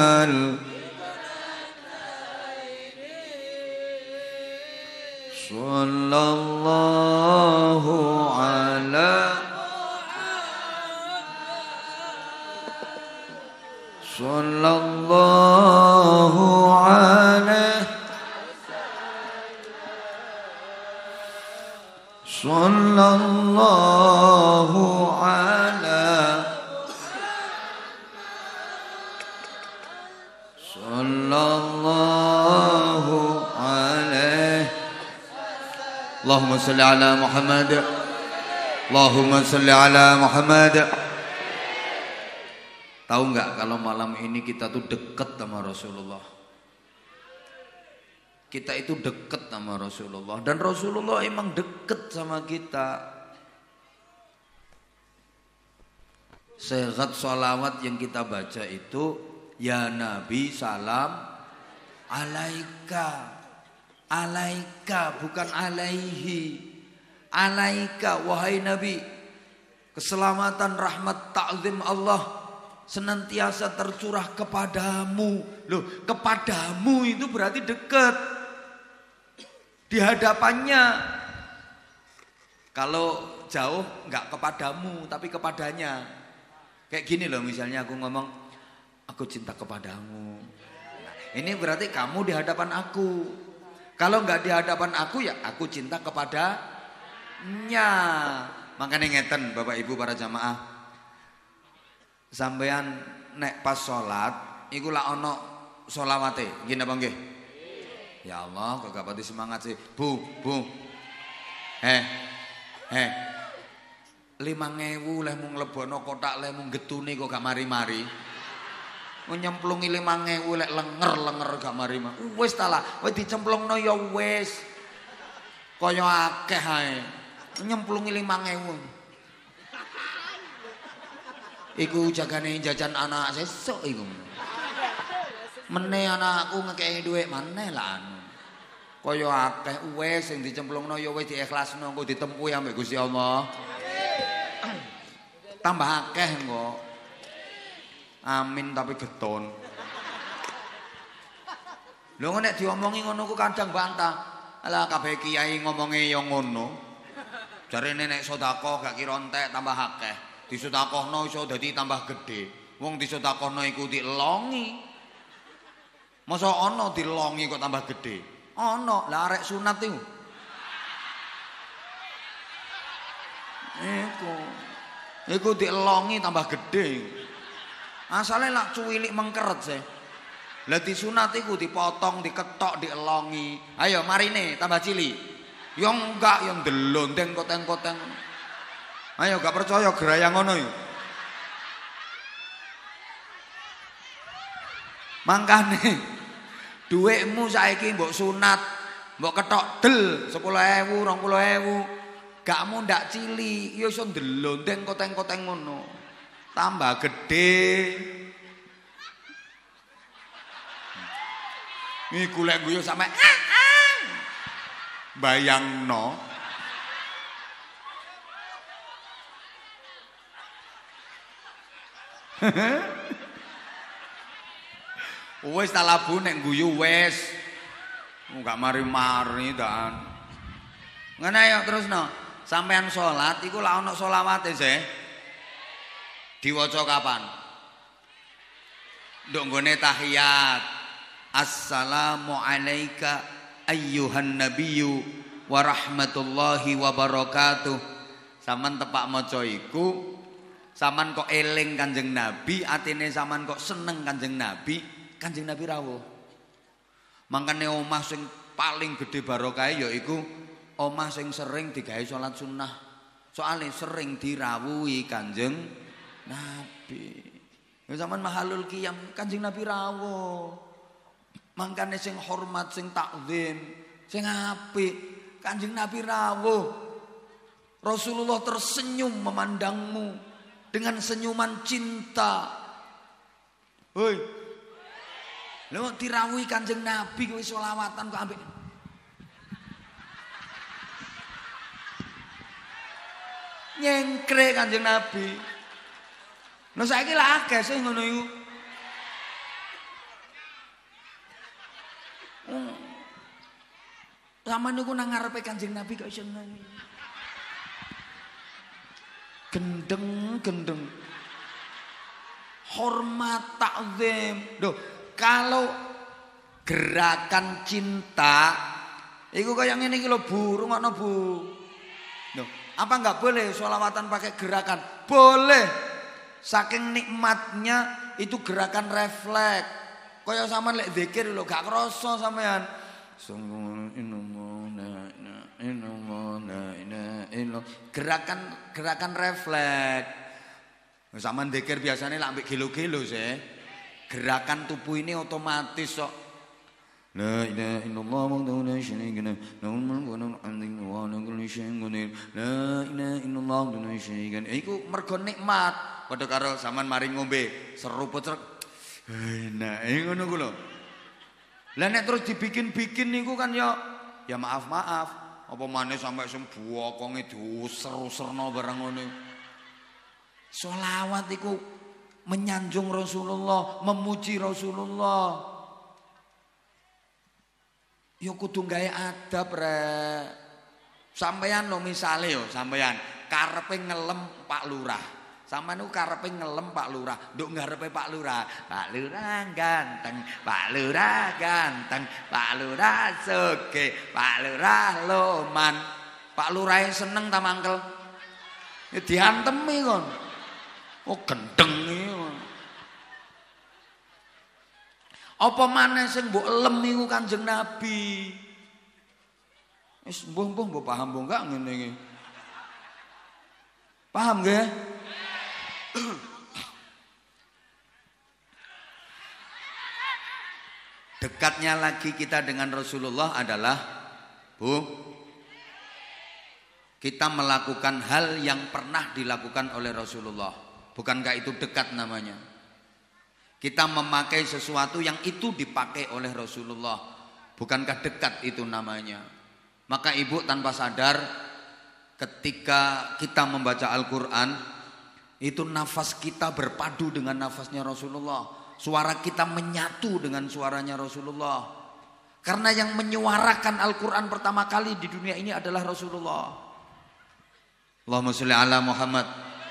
صلى الله على صلى الله عليه صلى الله على صلى الله عليه اللهم صل على محمد اللهم صل على محمد. Tahu nggak kalau malam ini kita tuh deket sama Rasulullah. Kita itu deket sama Rasulullah dan Rasulullah emang deket sama kita. Sehat sholawat yang kita baca itu ya Nabi salam alaika. Alaika bukan alaihi. Alaika wahai Nabi. Keselamatan rahmat ta'zim Allah senantiasa tercurah kepadamu. Loh, kepadamu itu berarti dekat. Di hadapannya. Kalau jauh enggak kepadamu tapi kepadanya. Kayak gini loh misalnya aku ngomong aku cinta kepadamu. Nah, ini berarti kamu di hadapan aku. Kalau enggak di hadapan aku ya aku cinta kepadanya. Makanya ngeten Bapak Ibu para jamaah. Sampean nek pas sholat iku lak ono sholawate. Nggih napa nggih? Ya Allah, kok gak pati semangat sih. Bu. 5.000 leh mung nglebono kotak leh mung getune kok gak mari-mari. Nyemplungi 5.000 lek lenger gak mari-mari. Wis ta lah, wis dicemplungno ya wis. Kaya akeh ae. Nyemplungi 5.000. Iku jagane jajan anak sesuk iku. Meneh anakku ngekeki dhuwit maneh lah anu. Kaya akeh wis sing dicemplungno ya wis diikhlasno engko ditempuhi ambek Gusti Allah. Tambah akeh engko. Amin tapi geton. Lho nek diomongi ngono ku kadang bantah. Alah kabeh kiai ngomonge ya ngono. Jarene nek sedekah gak kira entek tambah akeh. Disedekahno iso dadi tambah gedhe. Wong disedekahno iku dilongi. Masa ana dilongi kok tambah gedhe? Ana, lah arek sunat iku. Iku dilongi tambah gedhe. Asale lak cuwilik mengkeret sih. Lah disunat iku dipotong, diketok, dielongi. Ayo marine tambah cilik. Ya enggak, yang delonteng koteng-koteng. Ayo gak percaya geraya ngono yo. Mangkane dhuwitmu saiki mbok sunat, mbok ketok del 10.000, 20.000. Gak mundak cilik, ya iso delonteng koteng-koteng ngono. tambah gede. Iku lek guyu sampe bayangno. Wis tak labu nek guyu wis. Enggak mari-mari dan. Ngene ayo terusno. Sampean salat iku lak ana selawate sih. Diwaca kapan? Nduk nggone tahiyat. Assalamu alayka ayyuhan nabiyyu wa rahmatullahi wa barakatuh. Saman tepak maca iku, saman kok eling Kanjeng Nabi, atine saman kok seneng Kanjeng Nabi rawuh. Mangkane omah sing paling gede barokahe yaiku omah sing sering digawe salat sunnah. Soale sering dirawuhi Kanjeng Nabi. Ya sampean mahalul qiyam Kanjeng Nabi rawuh. Mangkane sing hormat, sing takzim, sing apik Kanjeng Nabi rawuh. Rasulullah tersenyum memandangmu dengan senyuman cinta. Hoi. Lho dirawuhi Kanjeng Nabi kowe selawatan kok ambek nyengkre Kanjeng Nabi. Lho saiki lak akeh sing ngono iku. Zaman niku nang ngarepe Kanjeng Nabi kok seneng. Gendeng. Hormat takzim. Loh, kalau gerakan cinta iku kaya ngene iki lho Bu, rungokno Bu. Loh, apa enggak boleh sholawatan pakai gerakan? Boleh. Saking nikmatnya itu gerakan refleks. Kaya sampean lek zikir lho gak krasa sampean. Gerakan refleks. Sampean zikir biasanya lak ambek gelo-gelo sih. Gerakan tubuh ini otomatis kok. La ilaha illallah wa la syarika lahu lahul mulku wa lahul hamdu wa ala kulli syai'in qadir. La ilaha illallah wa la syarika lahu. Iku mergo nikmat. Padha karo sampean mari ngombe seruput nah, ngono ku lho. Lah nek terus dibikin-bikin niku kan ya maaf. Apa maneh sampai sing bokonge diuser-userno barang ngono. Sholawat iku menyanjung Rasulullah, memuji Rasulullah. Ya kudu gawe adab rek. Sampeyan lho misale yo sampeyan karepe ngelem Pak Lurah. Sampeyan niku karepe ngelem Pak Lurah, nduk ngarepe Pak Lurah. Pak Lurah ganteng, Pak Lurah ganteng, Pak Lurah sugih, Pak Lurah loman. Pak Lurah seneng ta mangkel? Ya diantemi kon. Oh gendeng iki. Apa maneh sing mbok elem niku Kanjeng Nabi. Wis mbuh paham mbok enggak ngene iki. Paham nggih? Dekatnya lagi kita dengan Rasulullah adalah kita melakukan hal yang pernah dilakukan oleh Rasulullah. Bukankah itu dekat namanya? Kita memakai sesuatu yang itu dipakai oleh Rasulullah. Bukankah dekat itu namanya? Maka ibu tanpa sadar ketika kita membaca Al-Quran, itu nafas kita berpadu dengan nafasnya Rasulullah. Suara kita menyatu dengan suaranya Rasulullah. Karena yang menyuarakan Al-Quran pertama kali di dunia ini adalah Rasulullah. Allahumma sholli ala Muhammad.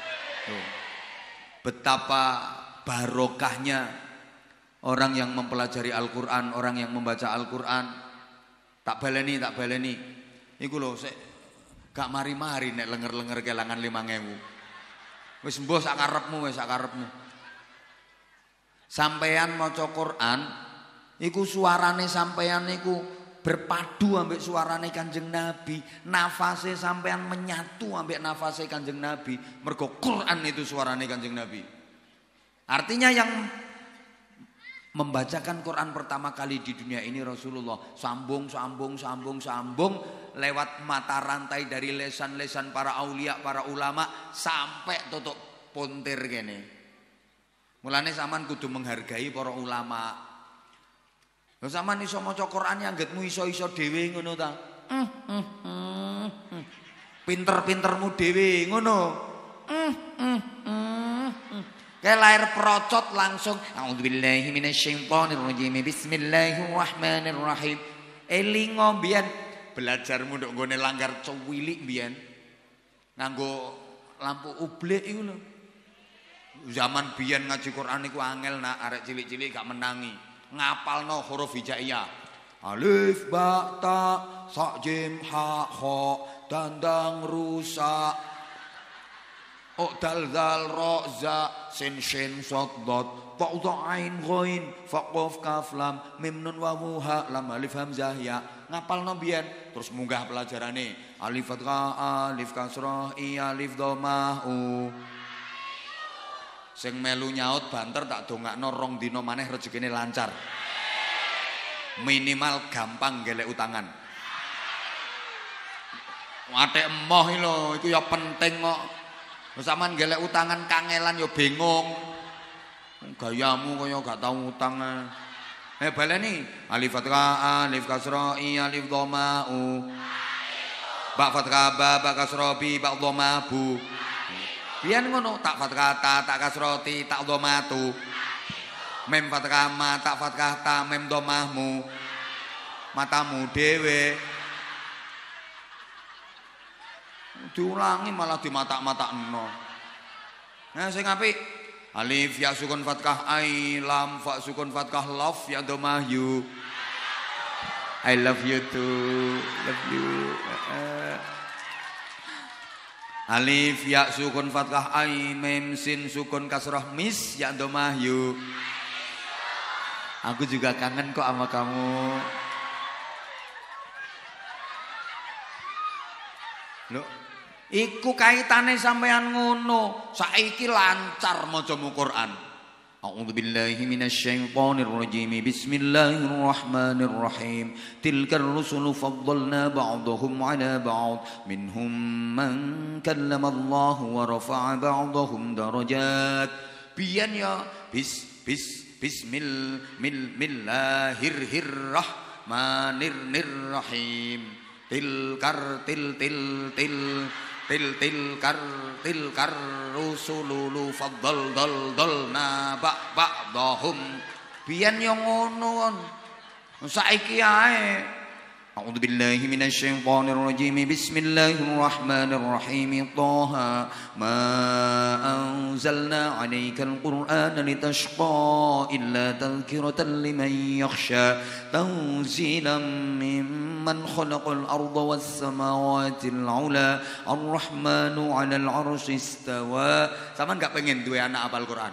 Betapa barokahnya orang yang mempelajari Al-Quran, orang yang membaca Al-Quran. Tak baleni. Iku lho gak mari-mari nek lenger-lenger kelangan 5.000. Wis mbah sak karepmu. Sampeyan maca Quran iku suarane sampeyan niku berpadu ambek suarane Kanjeng Nabi. Nafase sampeyan menyatu ambek nafase Kanjeng Nabi. Mergo Quran itu suarane Kanjeng Nabi. Artinya yang membacakan Quran pertama kali di dunia ini Rasulullah. Sambung lewat mata rantai dari lesan-lesan para aulia, para ulama sampai tutup puntir kene. Mulane sampean kudu menghargai para ulama. Lha sampean iso maca Quran anggetmu iso-iso dhewe ngono ta? Pinter-pintermu dhewe ngono. Kayak lahir perocot langsung a'udzubillahi minasyaitonirrajim bismillahirrahmanirrahim. Elingo mbiyen belajarmu nduk nggone langgar cuwilik mbiyen. Nganggo lampu ublek iku lho. Zaman biyen ngaji Quran iku angel nak arek cilik-cilik gak menangi. Ngapalno huruf hijaiyah. Alif ba ta sa jim ha kha dandang rusa dal dal ra za sin shin sad dad ta ain ghain fa qaf kaf lam mim nun wawu ha lam alif hamzah ya. Ngapalno biyen terus munggah pelajarane alif fathah alif kasrah i alif dhammah u. Sing melu nyaut banter tak dongakno 2 dina maneh rezekine lancar. Minimal gampang golek utangan. Atik emoh iki lho, iku ya penting kok. Wis sampean golek utangan kangelan ya bingung. Gayamu kaya gak tau utang. Baleni alif fathah alif kasrah i alif dhammah u. Ba fathah ba kasrah bi ba dhammah bu. Biyen ngono tak fathah ta tak kasrah ti tak dhammah tu. Mem fathah ma tak fathah ta mem dhammahmu. Matamu dhewe. Diulangi malah dimatak-matakno. Nah sing apik alif ya sukun fathah ai lam fa sukun fathah love ya dhammah you. I love you too. Love you. Alif ya sukun fathah ai mim sin sukun kasrah mis ya dhammah yu. Aku juga kangen kok sama kamu. Lho, iku kaitane sampean ngono. Saiki lancar macamu Quran. A'udzubillahi minasyaitonirrajim. Bismillahirrahmanirrahim. Tilkar rusulu faddalna ba'dahum 'ala ba'd. Minhum man kallama Allah wa rafa'a ba'dahum darajat. Biyen ya bismillahirrahmanirrahim. Tilkar tilkar rusululu faddalna ba'dahum. Biyen yo ngono kon. Saiki ae. A'udzubillahi minasyaitonirrajim. Bismillahirrahmanirrahim. Taha ma anzalna 'alaikal qur'ana litashqa illa tadhkiratan liman yakhsha. Tanzilan mimman khalaqal arda was samawati al-'ula. Ar-rahmanu 'alal 'arsy istawa. Sampeyan enggak pengen duwe anak hafal Quran?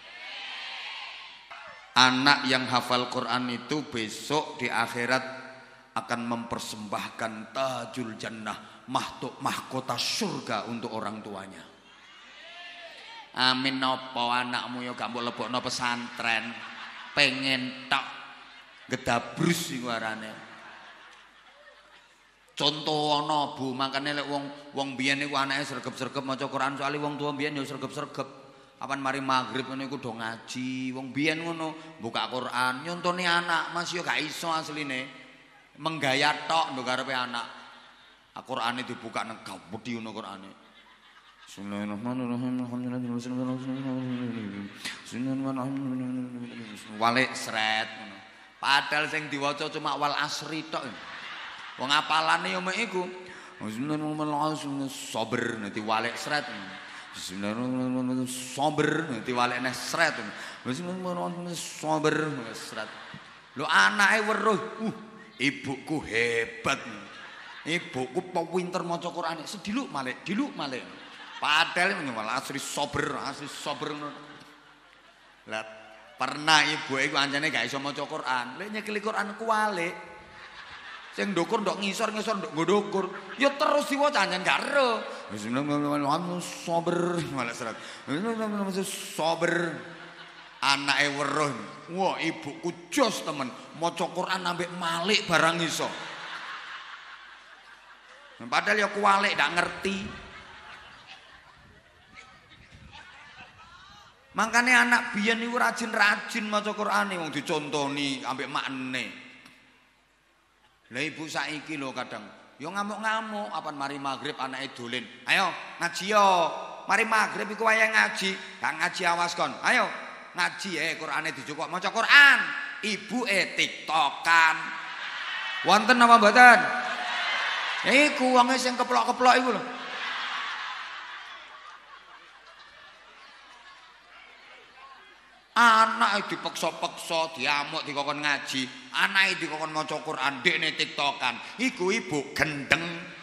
Anak yang hafal Quran itu besok di akhirat akan mempersembahkan tajul jannah, mahkota surga untuk orang tuanya. Amin. Nopo anakmu ya gak mbok lebokno pesantren, pengen tak gedabrus iku arane. Contoh ana Bu, makane lek wong biyen niku anake sregep-sregep maca Quran, soalé wong tua biyen ya sregep-sregep. Apan mari maghrib ngene iku do ngaji. Wong biyen ngono, buka Quran, nyontoni anak, Mas yo gak iso asline. Menggaya tok nduk karepe anak. Al-Qur'ane dibuka nang gawedi ngono Qur'ane. Bismillahirrahmanirrahim. Walik sret ngono. Padahal sing diwaca cuma wal asri tok. Wong apalane yo mek iku. Bismillahirrahmanirrahim. Sabar nanti walik sret. Bismillahirrahmanirrahim. Sabar nanti walik neh sret. Bismillahirrahmanirrahim. Sabar sret. Lho anake weruh. Ibuku hebat. Ibuku pinter maca Quran. Sediluk malih, diluk malih. Padahal malah asri sober ngono. Lah pernah ibu iku anjane gak iso maca Quran. Lek nyekeli Quran kuwalik. Sing ndukur ndok ngisor-ngisor ndok ndukur. Ya terus diwaca anjen gak ero. Bismillahirrahmanirrahim. Sober malah serat. Sober. Anake weruh. Wah, ibuku jos temen. Maca Quran ambek malik barang iso. Padahal ya kuwalik ndak ngerti. Mangkane anak biyen niku rajin-rajin maca Qur'ane wong dicontoni ambek makne. Lah ibu saiki lho kadang yo ngamuk-ngamuk apan mari maghrib anake dolen. Ayo ngaji yo. Mari maghrib iku wayah ngaji, gak ngaji awas kon. Ayo ngaji Qur'ane dijukuk maca Qur'an. Ibuke TikTokan. Wonten apa mboten? Iku wonge sing keplok-keplok iku lho. Anak dipeksa-peksa, diamuk dikokon ngaji, anake dikokon maca Quran, dekne TikTokan. Iku ibu gendeng.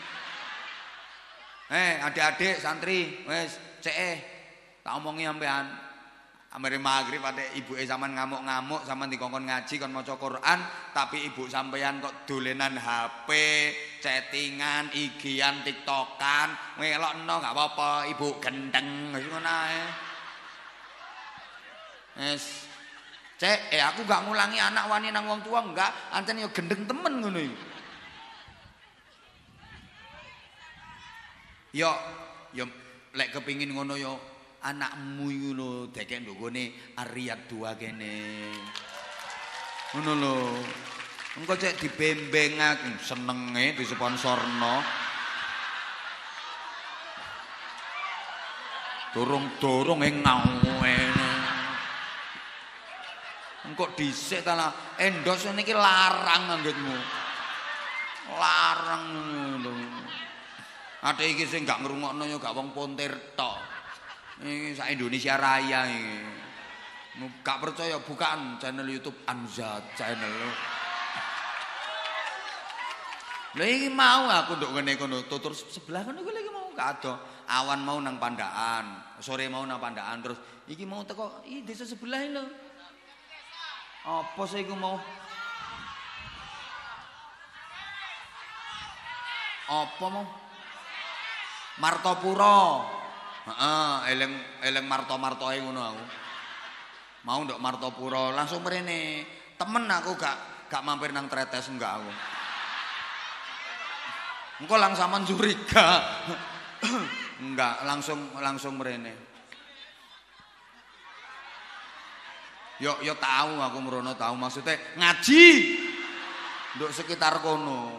Adik-adik santri, wis cek tak omongi sampean. Amare maghrib ate ibuke sampean ngamuk-ngamuk, sampean dikokon ngaji kon maca Quran, tapi ibu sampean kok dolenan HP, chattingan, IG-an, TikTokan, ngelokno gak apa-apa, ibu gendeng wis ngono ae. Yes. Cek, aku gak ngulangi anak wani nang wong tua enggak, ancen yo gendeng temen ngono iki. Yo lek kepingin ngono yo anakmu iku lho dekek ndukune Ariyat 2 kene. Ngono lho. Engko cek dibembeng aku senenge disponsorno. Dorong-dorong ngawene. Engko dhisik ta lah endorse niki larang anggitmu. Larang lho. Ate iki sing gak ngrungokno ya gak wong Pontir tok. Iki sak Indonesia Raya iki. Gak percaya bukaan channel YouTube Anza channel. Lah iki mau aku nduk ngene kono tutur sebelah kono iki mau gak ada. Awan mau nang Pandaan, sore mau nang Pandaan terus iki mau teko iki desa sebelah lho. Apa sih iku mau? Apa mau? Martopuro. Heeh, eleng marto-martoe ngono aku. Mau ndok Martopuro, langsung mrene. Temen aku gak mampir nang Tretes enggak aku. Engko langsaman curiga. Enggak, langsung mrene. Yo tahu aku merono tahu maksudnya ngaji nduk sekitar kono.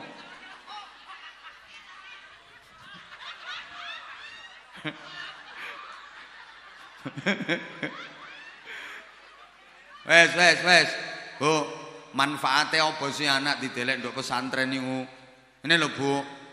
Wes. Bu, manfaate apa sih anak didelek nduk pesantren niku? Ini lho, Bu.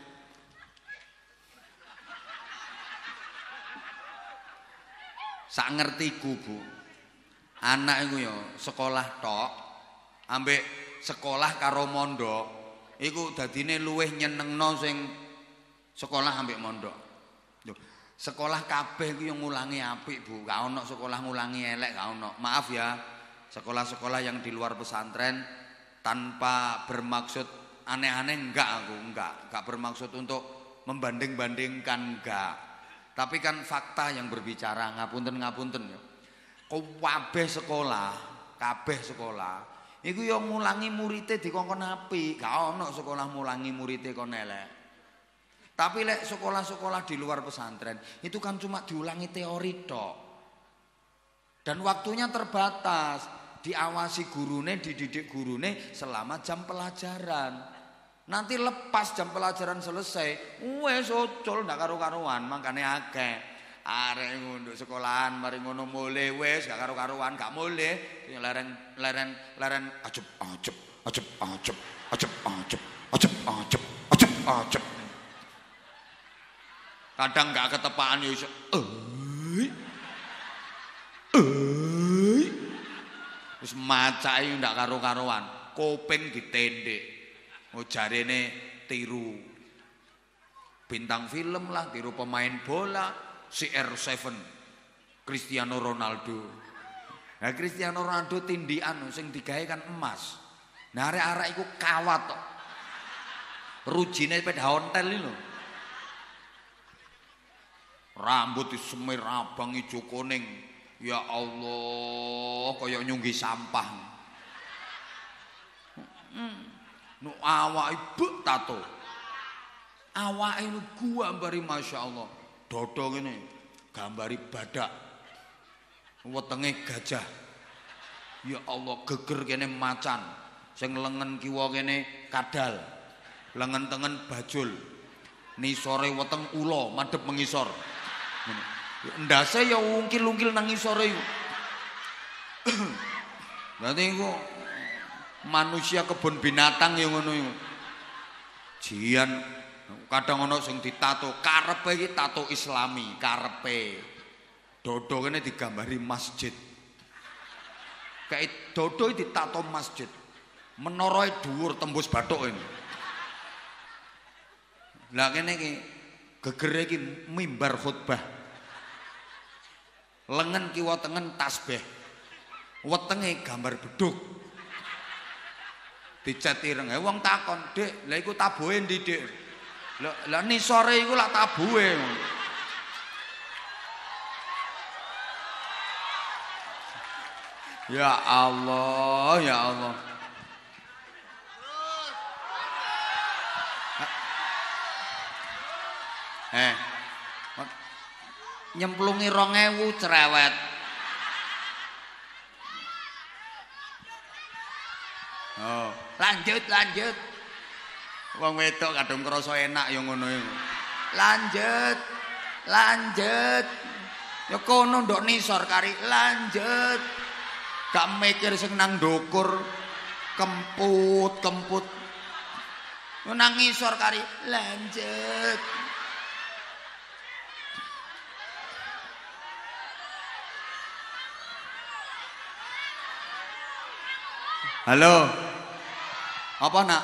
Sak ngertiku, Bu. Anak iku ya sekolah tok ambek sekolah karo mondok iku dadine luwih nyenengno sing sekolah ambek mondok. Lho, sekolah kabeh iku yo ngulangi apik, Bu. Gak ono sekolah ngulangi elek, gak ono. Maaf ya, sekolah-sekolah yang di luar pesantren tanpa bermaksud aneh-aneh enggak aku, enggak bermaksud untuk membanding-bandingkan enggak. Tapi kan fakta yang berbicara, ngapunten ya. Kabeh sekolah iku yo ngulangi muridé dikongkon apik, gak ono sekolah mulangi muridé kon elek. Tapi lek sekolah-sekolah di luar pesantren itu kan cuma diulangi teori tok. Dan waktunya terbatas, diawasi gurune, dididik gurune selama jam pelajaran. Nanti lepas jam pelajaran selesai, wes ocol ndak karo-karuan, makane akeh. Arek ngunduk sekolahan mari ngono mulih wis gak karo-karuan, gak mulih leren ajep. Kadang gak ketepaan yo iso. Wis macake ndak karo-karuan, kuping ditendek. Oh jarene tiru bintang film lah, tiru pemain bola. CR7 Cristiano Ronaldo. Nah Cristiano Ronaldo tindikan sing digawe kan emas. Nah arek-arek iku kawat tok. Rujine sepeda ontel iki lho. Rambut disemir abang ijo kuning. Ya Allah, kaya nyunggi sampah. Nu awake buk tato. Awake lu gua mbari masyaallah. Dodong ini gambari badak. wetenge gajah. Ya Allah, geger kene macan, sing lengen kiwa kene kadal, lengen tengen bajul, nisore weteng ula madhep mengisor. Ndase ya ungkil-ungkil nang ngisore iku. Berarti iku manusia kebun binatang ya ngono iku. Jian kadang ana sing ditato, karepe iki tato Islami, karepe. Dodo kene digambari masjid. Kayak dodo ditato masjid. Menoroe dhuwur tembus bathuk ini. Lah kene iki gegere iki mimbar khutbah. Lengen kiwa tengen tasbih. Wetenge gambar beduk. Dicat ireng. Wong takon, "Dik, lha iku tabuhe ndi, Dik?" Lah nisore iku lak tabuhe. Ya Allah, ya Allah. Nyemplungi 2000 cerewet. Oh, lanjut. Wong wedok kadung krasa enak ya ngono iku. Lanjut. Ya kono ndok nisor kari lanjut. Gak mikir sing nang ndukur kemput. Nang ngisor kari lanjut. Halo. Apa nak?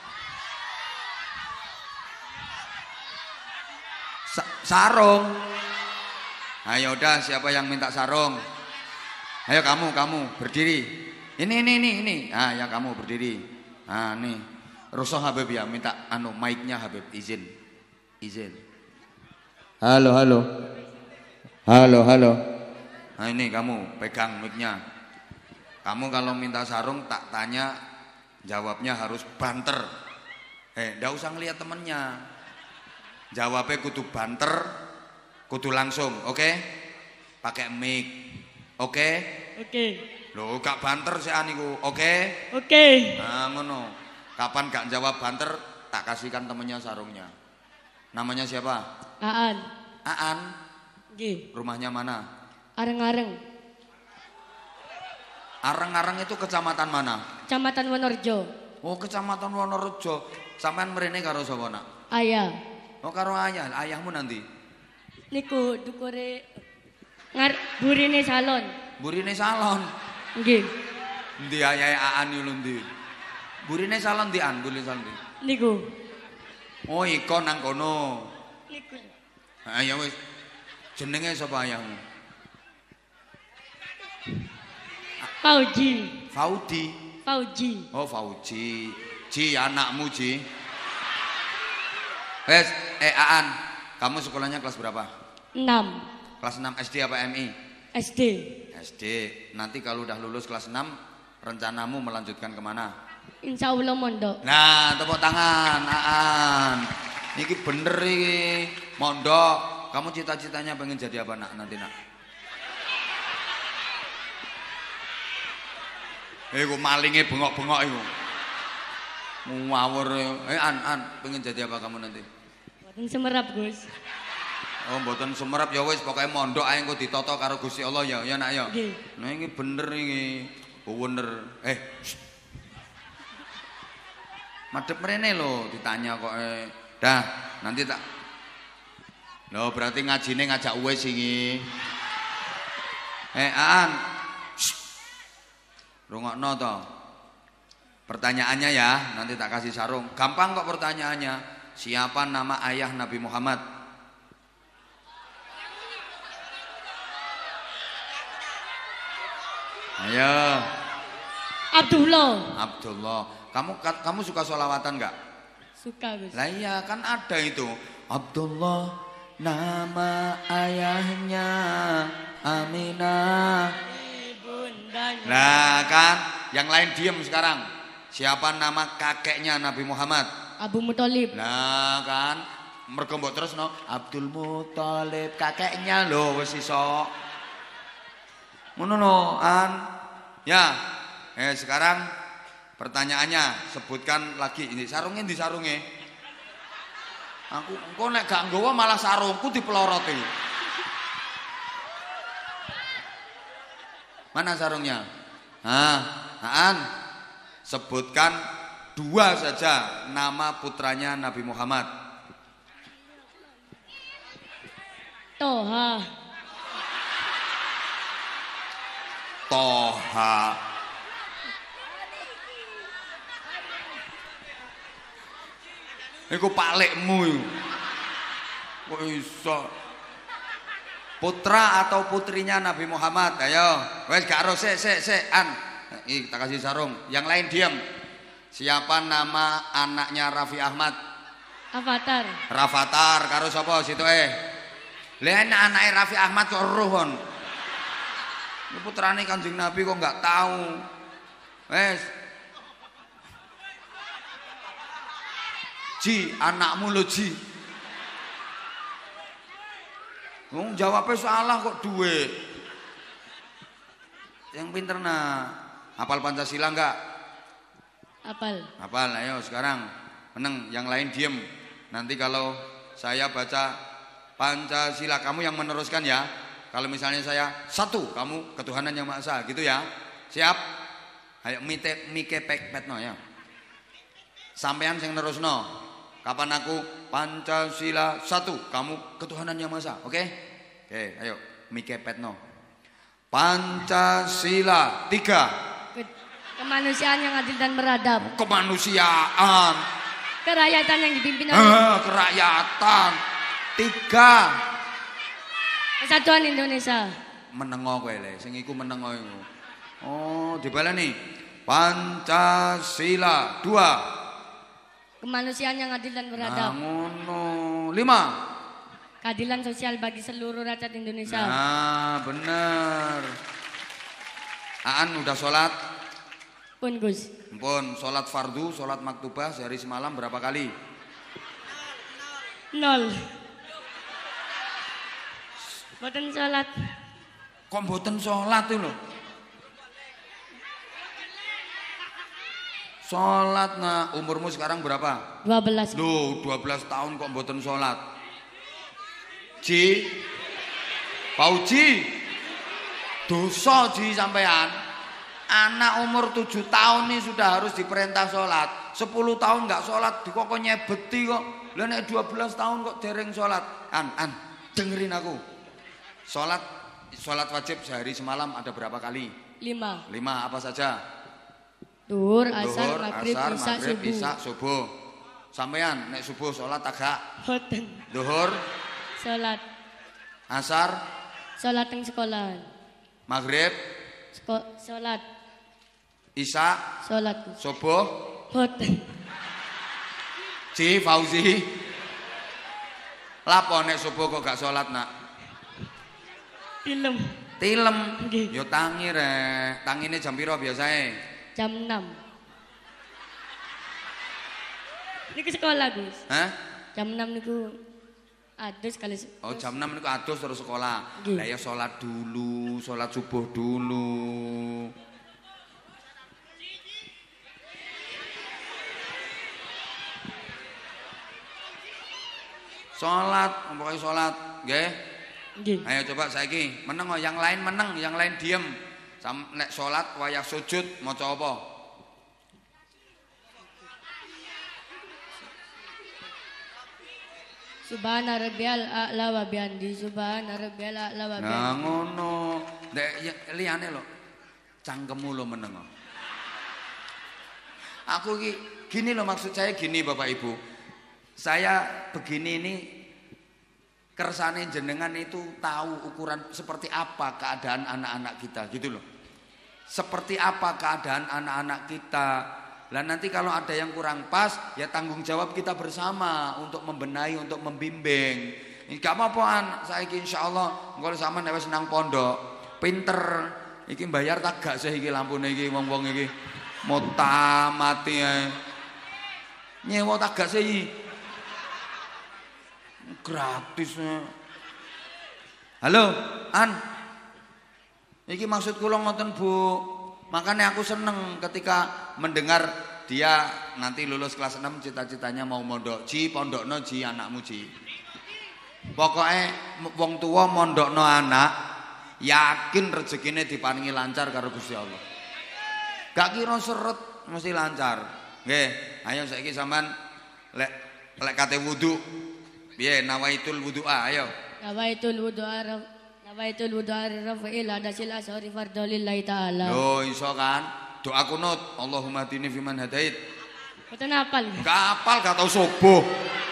Sarung. Ayo udah, siapa yang minta sarung? Ayo kamu berdiri. Ini. Ah, ya kamu berdiri. Ah, nih. Rusuh Habib ya, minta mic-nya Habib, izin. Halo. Nah, ini kamu pegang mic-nya. Kamu kalau minta sarung tak tanya, jawabnya harus banter. Ndak usah ngeliat temennya. Jawabnya kudu banter, kudu langsung, oke? Pakai mic. Oke? Oke. Loh, gak banter sih aniku. Oke? Oke. Nah, ngono. Kapan gak jawab banter, tak kasihkan temennya sarungnya. Namanya siapa? Aan. Nggih. Rumahnya mana? Areng-areng. Areng-areng itu kecamatan mana? Kecamatan Wonorejo. Oh, kecamatan Wonorejo. Sampean mrene karo sapa, Nak? Ayah. Oh, karo ayah. Ayahmu nanti? Niku dukure burine salon. Burine salon. Nggih. Ndi ayahe Aan yo ndi? Burine salon ndi An? Burine salon ndi? Niku. Oh, iko nang kono. Niku. Ah ya wis. Jenenge sapa ayahmu? Fauji. Oh, Fauji. Ji anakmu, Ji. Wes, Aan, kamu sekolahnya kelas berapa? 6. Kelas 6 SD apa MI? SD. SD. Nanti kalau udah lulus kelas 6, rencanamu melanjutkan kemana? Insya Allah mondok. Nah, tepuk tangan, Aan. Ini bener ini, mondok. Kamu cita-citanya pengen jadi apa, Nak, nanti, Nak? Iku malingnya bengok-bengok iku. Ngawur. An, pengen jadi apa kamu nanti? Mboten semerap, Gus. Oh, mboten semerap ya wis, pokoke mondok ae engko ditata karo Gusti Allah ya, ya Nak ya. Nggih. Nah, ini bener iki. Bener. Madhep mrene lho ditanya kok dah, nanti tak. Loh, berarti ngajine ngajak wis iki. Aan. Rungokno to. Pertanyaannya ya, nanti tak kasih sarung. Gampang kok pertanyaannya. Siapa nama ayah Nabi Muhammad? Ayo. Abdullah. Kamu suka sholawatan nggak? Suka, Gus. Lah iya, kan ada itu. Abdullah nama ayahnya Aminah. Nah kan, yang lain diem sekarang. Siapa nama kakeknya Nabi Muhammad? Abu Muthalib. Nah kan, mergo mbok terus no Abdul Muthalib kakeknya lho wis iso. Ngono no, An. Ya. Sekarang pertanyaannya, sebutkan lagi ini sarungnya di sarungnya. Aku engko nek gak nggawa malah sarungku dipeloroti. Mana sarungnya? An. Sebutkan 2 saja nama putranya Nabi Muhammad. Toha. Iku palekmu iku. Kok iso? Putra atau putrinya Nabi Muhammad? Ayo, wes gak ero sik An. Iki tak kasih sarung. Yang lain diam. Siapa nama anaknya Raffi Ahmad? Avatar. Rafathar karo sapa sitoke? Lah anake Raffi Ahmad kok roh kon. Ini putrane Kanjeng Nabi kok nggak tahu. Wes. Ji, anakmu lo Ji. Wong jawabnya salah kok duwe. Yang pinter nah. Hafal Pancasila enggak? Hafal, ayo sekarang. Meneng, yang lain diem. Nanti kalau saya baca Pancasila kamu yang meneruskan ya. Kalau misalnya saya 1, kamu ketuhanan yang Maha Esa, gitu ya. Siap? Ayo mike petno ya. Sampean sing nerusno. Kapan aku Pancasila 1, kamu ketuhanan yang Maha Esa, oke? Oke, ayo mike petno. Pancasila 3. Kemanusiaan yang adil dan beradab. Kemanusiaan. Kerakyatan yang dipimpin oleh kerakyatan. 3. Kesatuan Indonesia. Menengo kowe le, sing iku menengo iku. Oh, dibaleni. Pancasila 2. Kemanusiaan yang adil dan beradab. Ngono. 5. Keadilan sosial bagi seluruh rakyat Indonesia. Nah, bener. Aan udah sholat? Pun Gus. Pun sholat fardu, sholat maktubah sehari semalam berapa kali? 0. Boten sholat. Kok boten sholat itu loh? Sholat nah, umurmu sekarang berapa? 12. Loh, 12 tahun kok boten sholat? Ji? Pauji? Dosa Ji sampean. Anak umur 7 tahun ini sudah harus diperintah sholat. 10 tahun nggak sholat, kok nyebeti kok. Lah nek 12 tahun kok dereng sholat. An, dengerin aku. Sholat wajib sehari semalam ada berapa kali? 5. 5 apa saja? Duhur, asar, maghrib, isya, subuh. Sampean nek subuh sholat agak? Boten. Duhur? Sholat. Asar? Sholat yang sekolah. Maghrib? Sholat. Isya? Sholat. Subuh? Boten. Ci Fauzi? Lapo nek subuh kok gak sholat nak? Tilem. Nggih. Yo tangi rek. Tangine jam piro biasae? Jam 6. Niku sekolah Gus. Hah? Jam 6 niku adus kali. Oh jam 6 niku adus terus sekolah. Lah ya sholat dulu, sholat subuh dulu. Sholat, pokoknya sholat, nggih. Ayo coba saiki meneng yang lain meneng, yang lain diem. Nek sholat wayah sujud maca apa? Subhana rabbiyal a'la wa bihamdi subhana rabbiyal a'la wa bihamdi. Nah ngono. Nek liyane lho. Cangkemmu lho meneng. Aku gini loh maksud saya gini Bapak Ibu. Saya begini ini kersane jenengan itu tahu ukuran seperti apa keadaan anak-anak kita gitu loh. Seperti apa keadaan anak-anak kita. Lah nanti kalau ada yang kurang pas ya tanggung jawab kita bersama untuk membenahi, untuk membimbing. Gak apa-apaan, saiki insyaallah engko sampean nek wis nang pondok, pinter iki bayar tak gak sih iki lampune iki wong-wong iki. Mota mati ae. Nyewa tak gak sih. Gratis. Halo, An. Iki maksud kula ngoten Bu. Makanya aku seneng ketika mendengar dia nanti lulus kelas 6 cita-citanya mau mondok. Ji pondokno ji anakmu ji. Pokoknya wong tua mondokno anak yakin rezekine diparingi lancar karo Gusti Allah. Gak kira seret mesti lancar. Nggih, ayo saiki sampean lek kate wudu. Piye nawaitul wudu'a ayo. Nawaitul wudu'a rafa'il hadasil ashari fardhu lillahi ta'ala. Loh iso kan? Doa kunut, Allahumma hdini fiman hadait. Mboten hafal. Gak hafal gak tau subuh.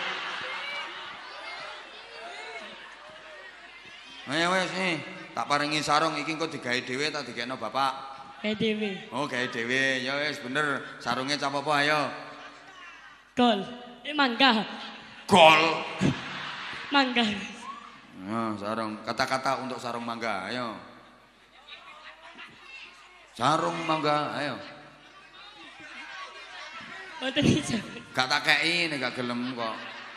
Ayo wis nih, tak paringi sarung iki engko digawe dhewe tak digekno bapak. Gawe dhewe. Oh, gawe dhewe. Ya wis bener, sarungnya cap apa ayo? Gol. Mangga. Gol. Mangga. Nah, sarung. Kata-kata untuk sarung mangga, ayo. Sarung mangga, ayo. Mboten iso. Gak tak kei nek gak gelem kok.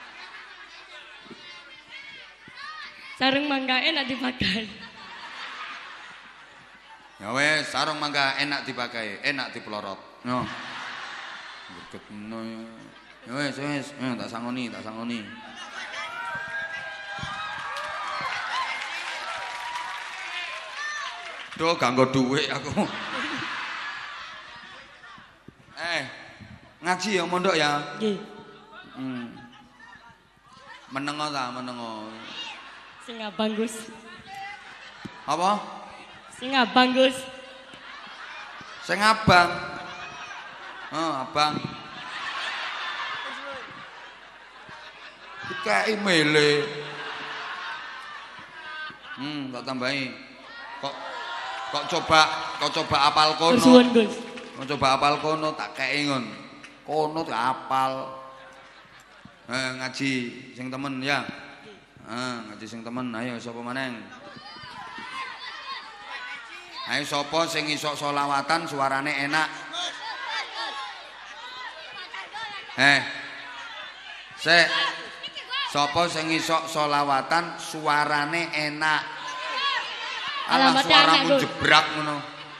Sarung mangga enak dipakai. Ya wes, sarung mangga enak dipakai, enak dipelorot. No. Berket no. Ya wes, tak sangoni. Duh, ganggo duit aku. Ngaji ya mondok ya? Nggih. Menengo ta, menengo. Sing abang Gus. Apa? Sing abang Gus. Sing abang. Oh, abang. Kayak email. Tak tambahi. Kok coba apal kono. Suwun Gus. Kok coba apal kono tak kei ngon. Kono tak apal. Ngaji sing temen ya. Ngaji sing temen. Ayo sapa maneng? Ayo sapa sing iso selawatan suarane enak? Sapa sing iso selawatan suarane enak? Alah suaramu jebrak ngono.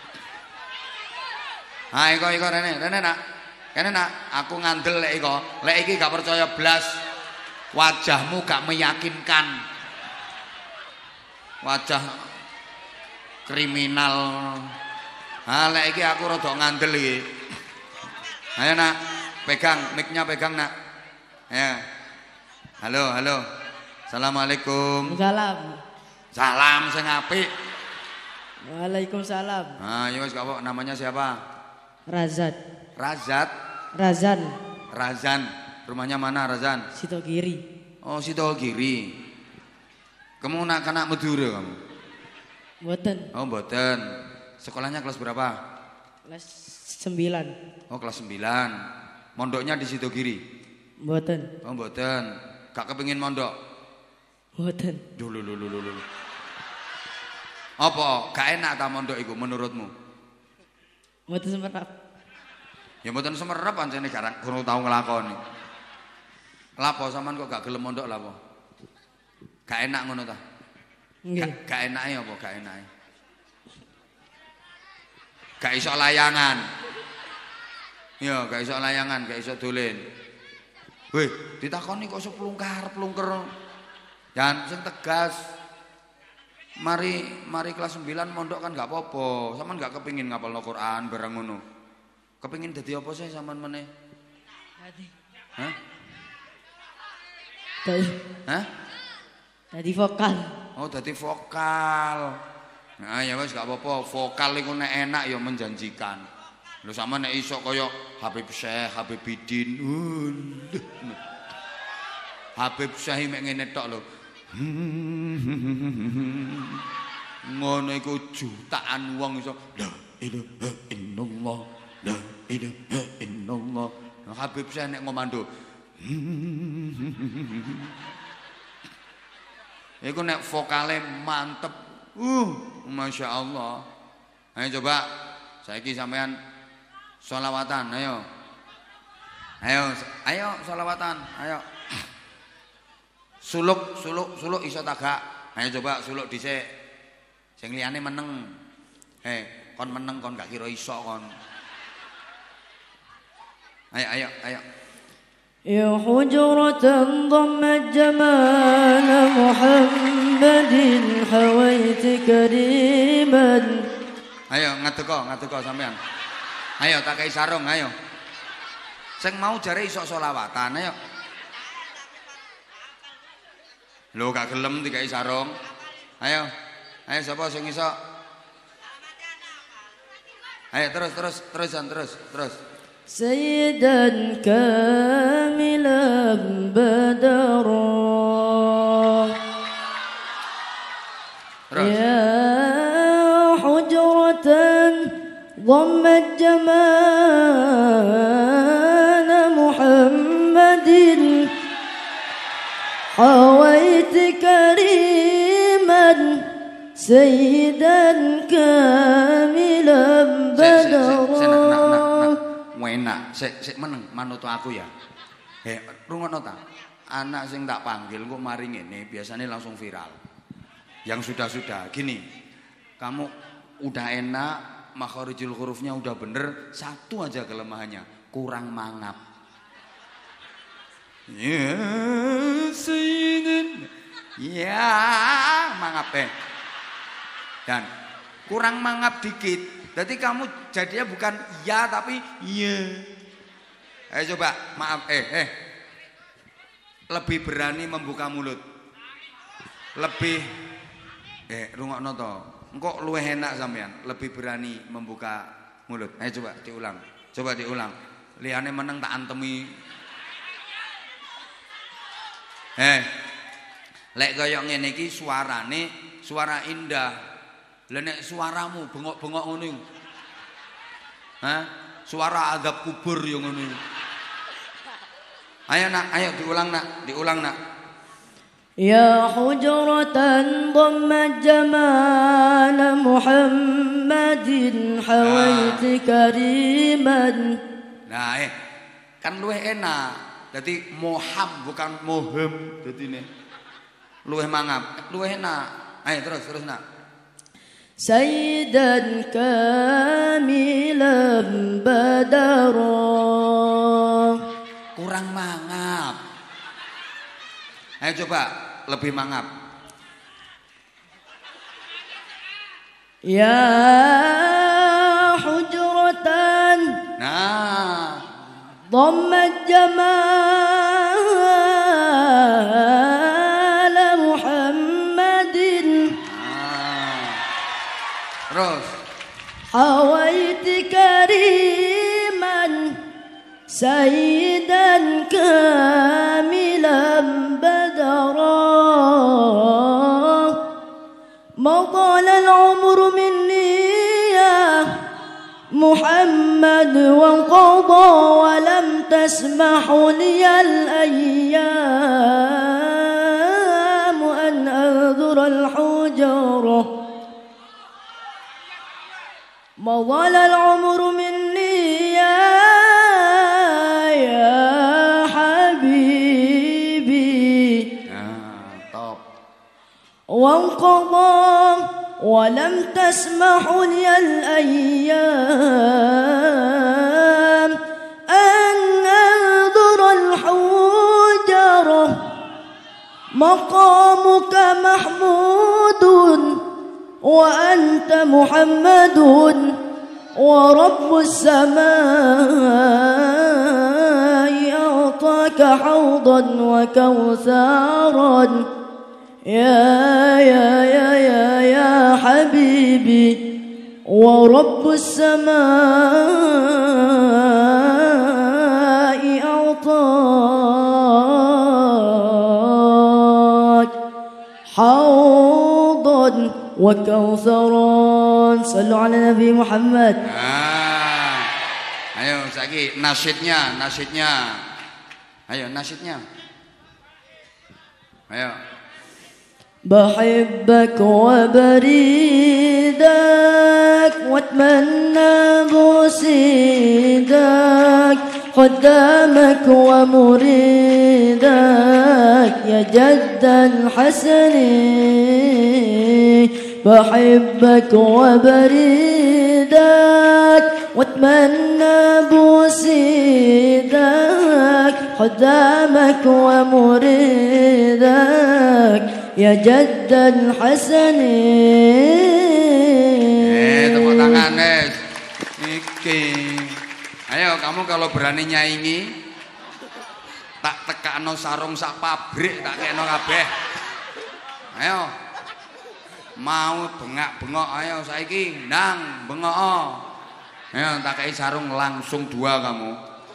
Ha iko rene nak. Kene nak, aku ngandel lek iko. Lek iki gak percaya blas. Wajahmu gak meyakinkan. Wajah kriminal. Ha lek iki aku rada ngandel iki. Ayo nak, pegang mic-nya pegang nak. Ya. Halo. Assalamualaikum. Salam sing apik. Waalaikumsalam. Ya wis kok namanya siapa? Razan. Rumahnya mana Razan? Sitogiri. Oh, Sitogiri. Kamu anak Madura kamu? Mboten. Oh, mboten. Sekolahnya kelas berapa? Kelas 9. Oh, kelas 9. Mondoknya di Sitogiri? Mboten. Oh, mboten. Gak kepengin mondok? Mboten. Dulu. Apa? Gak enak ta mondok iku menurutmu? Mboten semerap. Ya mboten semerap pancene gak kurang tau nglakoni. Lapo sampean kok gak gelem mondok lapo? Gak enak ngono ta? Nggih. Gak enake apa gak enake? Gak iso layangan. Ya, gak iso layangan, gak iso dolen. Weh, ditakoni kok iso plungker. Jangan sing tegas. Mari kelas 9 mondok kan gak apa-apa. Sampean gak kepengin ngapalno Quran bareng ngono. Kepengin dadi apa sih sampean meneh? Hah? Dadi vokal. Oh, dadi vokal. Nah, ya wis gak apa-apa. Vokal iku nek enak ya menjanjikan. Lho sampean nek iso kaya Habib Syekh, Habib Bidin. Habib Syekh mek ngene tok lho. Ngono iku jutaan wong iso la ilaha illallah la ilaha illallah. Habib Syekh nek ngomando iku nek vokale mantep. Masya Allah. Ayo coba saiki sampean sholawatan, ayo sholawatan, ayo. Suluk iso tagak. Ayo coba suluk dhisik. Sing liyane meneng. Kon meneng kon gak kira iso kon. Ayo. يا حجرة ضمت جمال محمد حويت كريما. Ayo ngadeka sampean. Ayo tak kei sarung ayo. Sing mau jare iso selawatan ayo. Lho gak gelem dikai sarung. Ayo sapa sing iso? Ayo terus. سيدا كاملا بدرا يا حجرة ضمت جمال محمد حويت كريما سيدا كاملا بدرا. Enak, sik meneng manut aku ya. Rungokno ta. Anak sing tak panggil kok mari ngene, biasanya langsung viral. Yang sudah-sudah gini. Kamu udah enak, makharijul hurufnya udah bener, satu aja kelemahannya, kurang mangap. Ya, sayyidin. Ya, mangap Dan kurang mangap dikit. Jadi kamu jadinya bukan ya tapi iya. Ayo coba, maaf lebih berani membuka mulut. Lebih rungokno to. Engko luwih enak sampean, lebih berani membuka mulut. Ayo coba diulang. Liyane meneng tak antemi. Lek kaya ngene iki suarane suara indah. Lah nek suaramu bengok-bengok ngono iku. Suara azab kubur yo ngono iku. Ayo diulang nak. Ya hujratan dhammat jamal Muhammadin hawaiti kariman. Nah, kan luwih enak. Dadi moham bukan moham dadine. Luwih mangap, luwih enak. Ayo terus nak. سيدا كاملا بدرا. Kurang mangap. Ayo coba lebih mangap. Ya hujratan. Nah. ضمت جمال محمد. Terus. حويت كريما سيدا كاملا بدرا. مضى العمر مني يا محمد وانقضى ولم تسمح لي الأيام أن أنظر الحجرة. مضى العمر مني يا حبيبي وانقضى ولم تسمح لي الأيام أن أنظر الحجرة. مقامك محمود وأنت محمد ورب السماء أعطاك حوضا وكوثرا. يا حبيبي ورب السماء أعطاك حوضا وكوثرا. صلوا على نبي محمد. Ayo saiki nasyidnya. Ayo nasyidnya. Ayo. بحبك وبريدك واتمنى بوسيدك خدامك ومريدك يا جد الحسن بحبك وبريدك واتمنى بوسيدك خدامك ومريدك يا جد الحسن. Tepuk tangan Nes. Iki. Ayo kamu kalau berani nyaingi tak tekakno sarung sak pabrik tak kena kabeh. Ayo. Mau bengak-bengok ayo saiki ndang bengok. Ayo tak kei sarung langsung 2 kamu.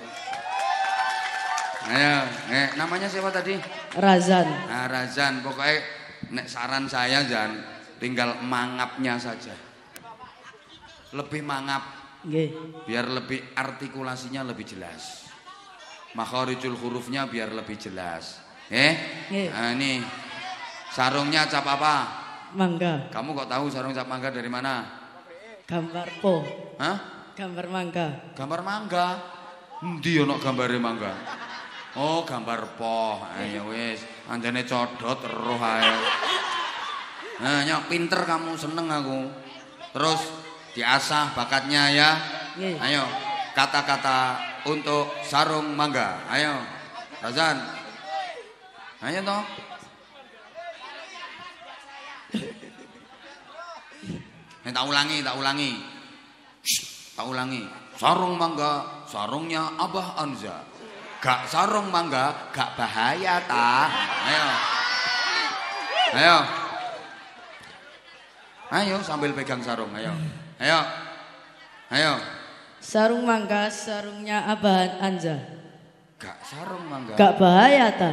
Ayo, namanya siapa tadi? Razan. Nah, Razan, pokoknya nek saran saya Jan, tinggal mangapnya saja. Lebih mangap. Nggih. Biar lebih artikulasinya lebih jelas. Makharijul hurufnya biar lebih jelas. Nggih. Nah, ini sarungnya cap apa? Mangga. Kamu kok tahu sarung cap mangga dari mana? Gambar po. Hah? Gambar mangga. Gambar mangga. Endi ono gambare mangga? Oh, gambar poh. Ayo wis, anjane codot roh ae. Nah, nyok pinter kamu, seneng aku. Terus diasah bakatnya ya. Ayo, kata-kata untuk sarung mangga. Ayo, Razan. Ayo toh. Tak ulangi. Tak ulangi. Sarung mangga, sarungnya Abah Anza. Gak sarung mangga, gak bahaya ta. Ayo sambil pegang sarung, ayo. Sarung mangga, sarungnya Abah Anza. Gak sarung mangga. Gak bahaya ta.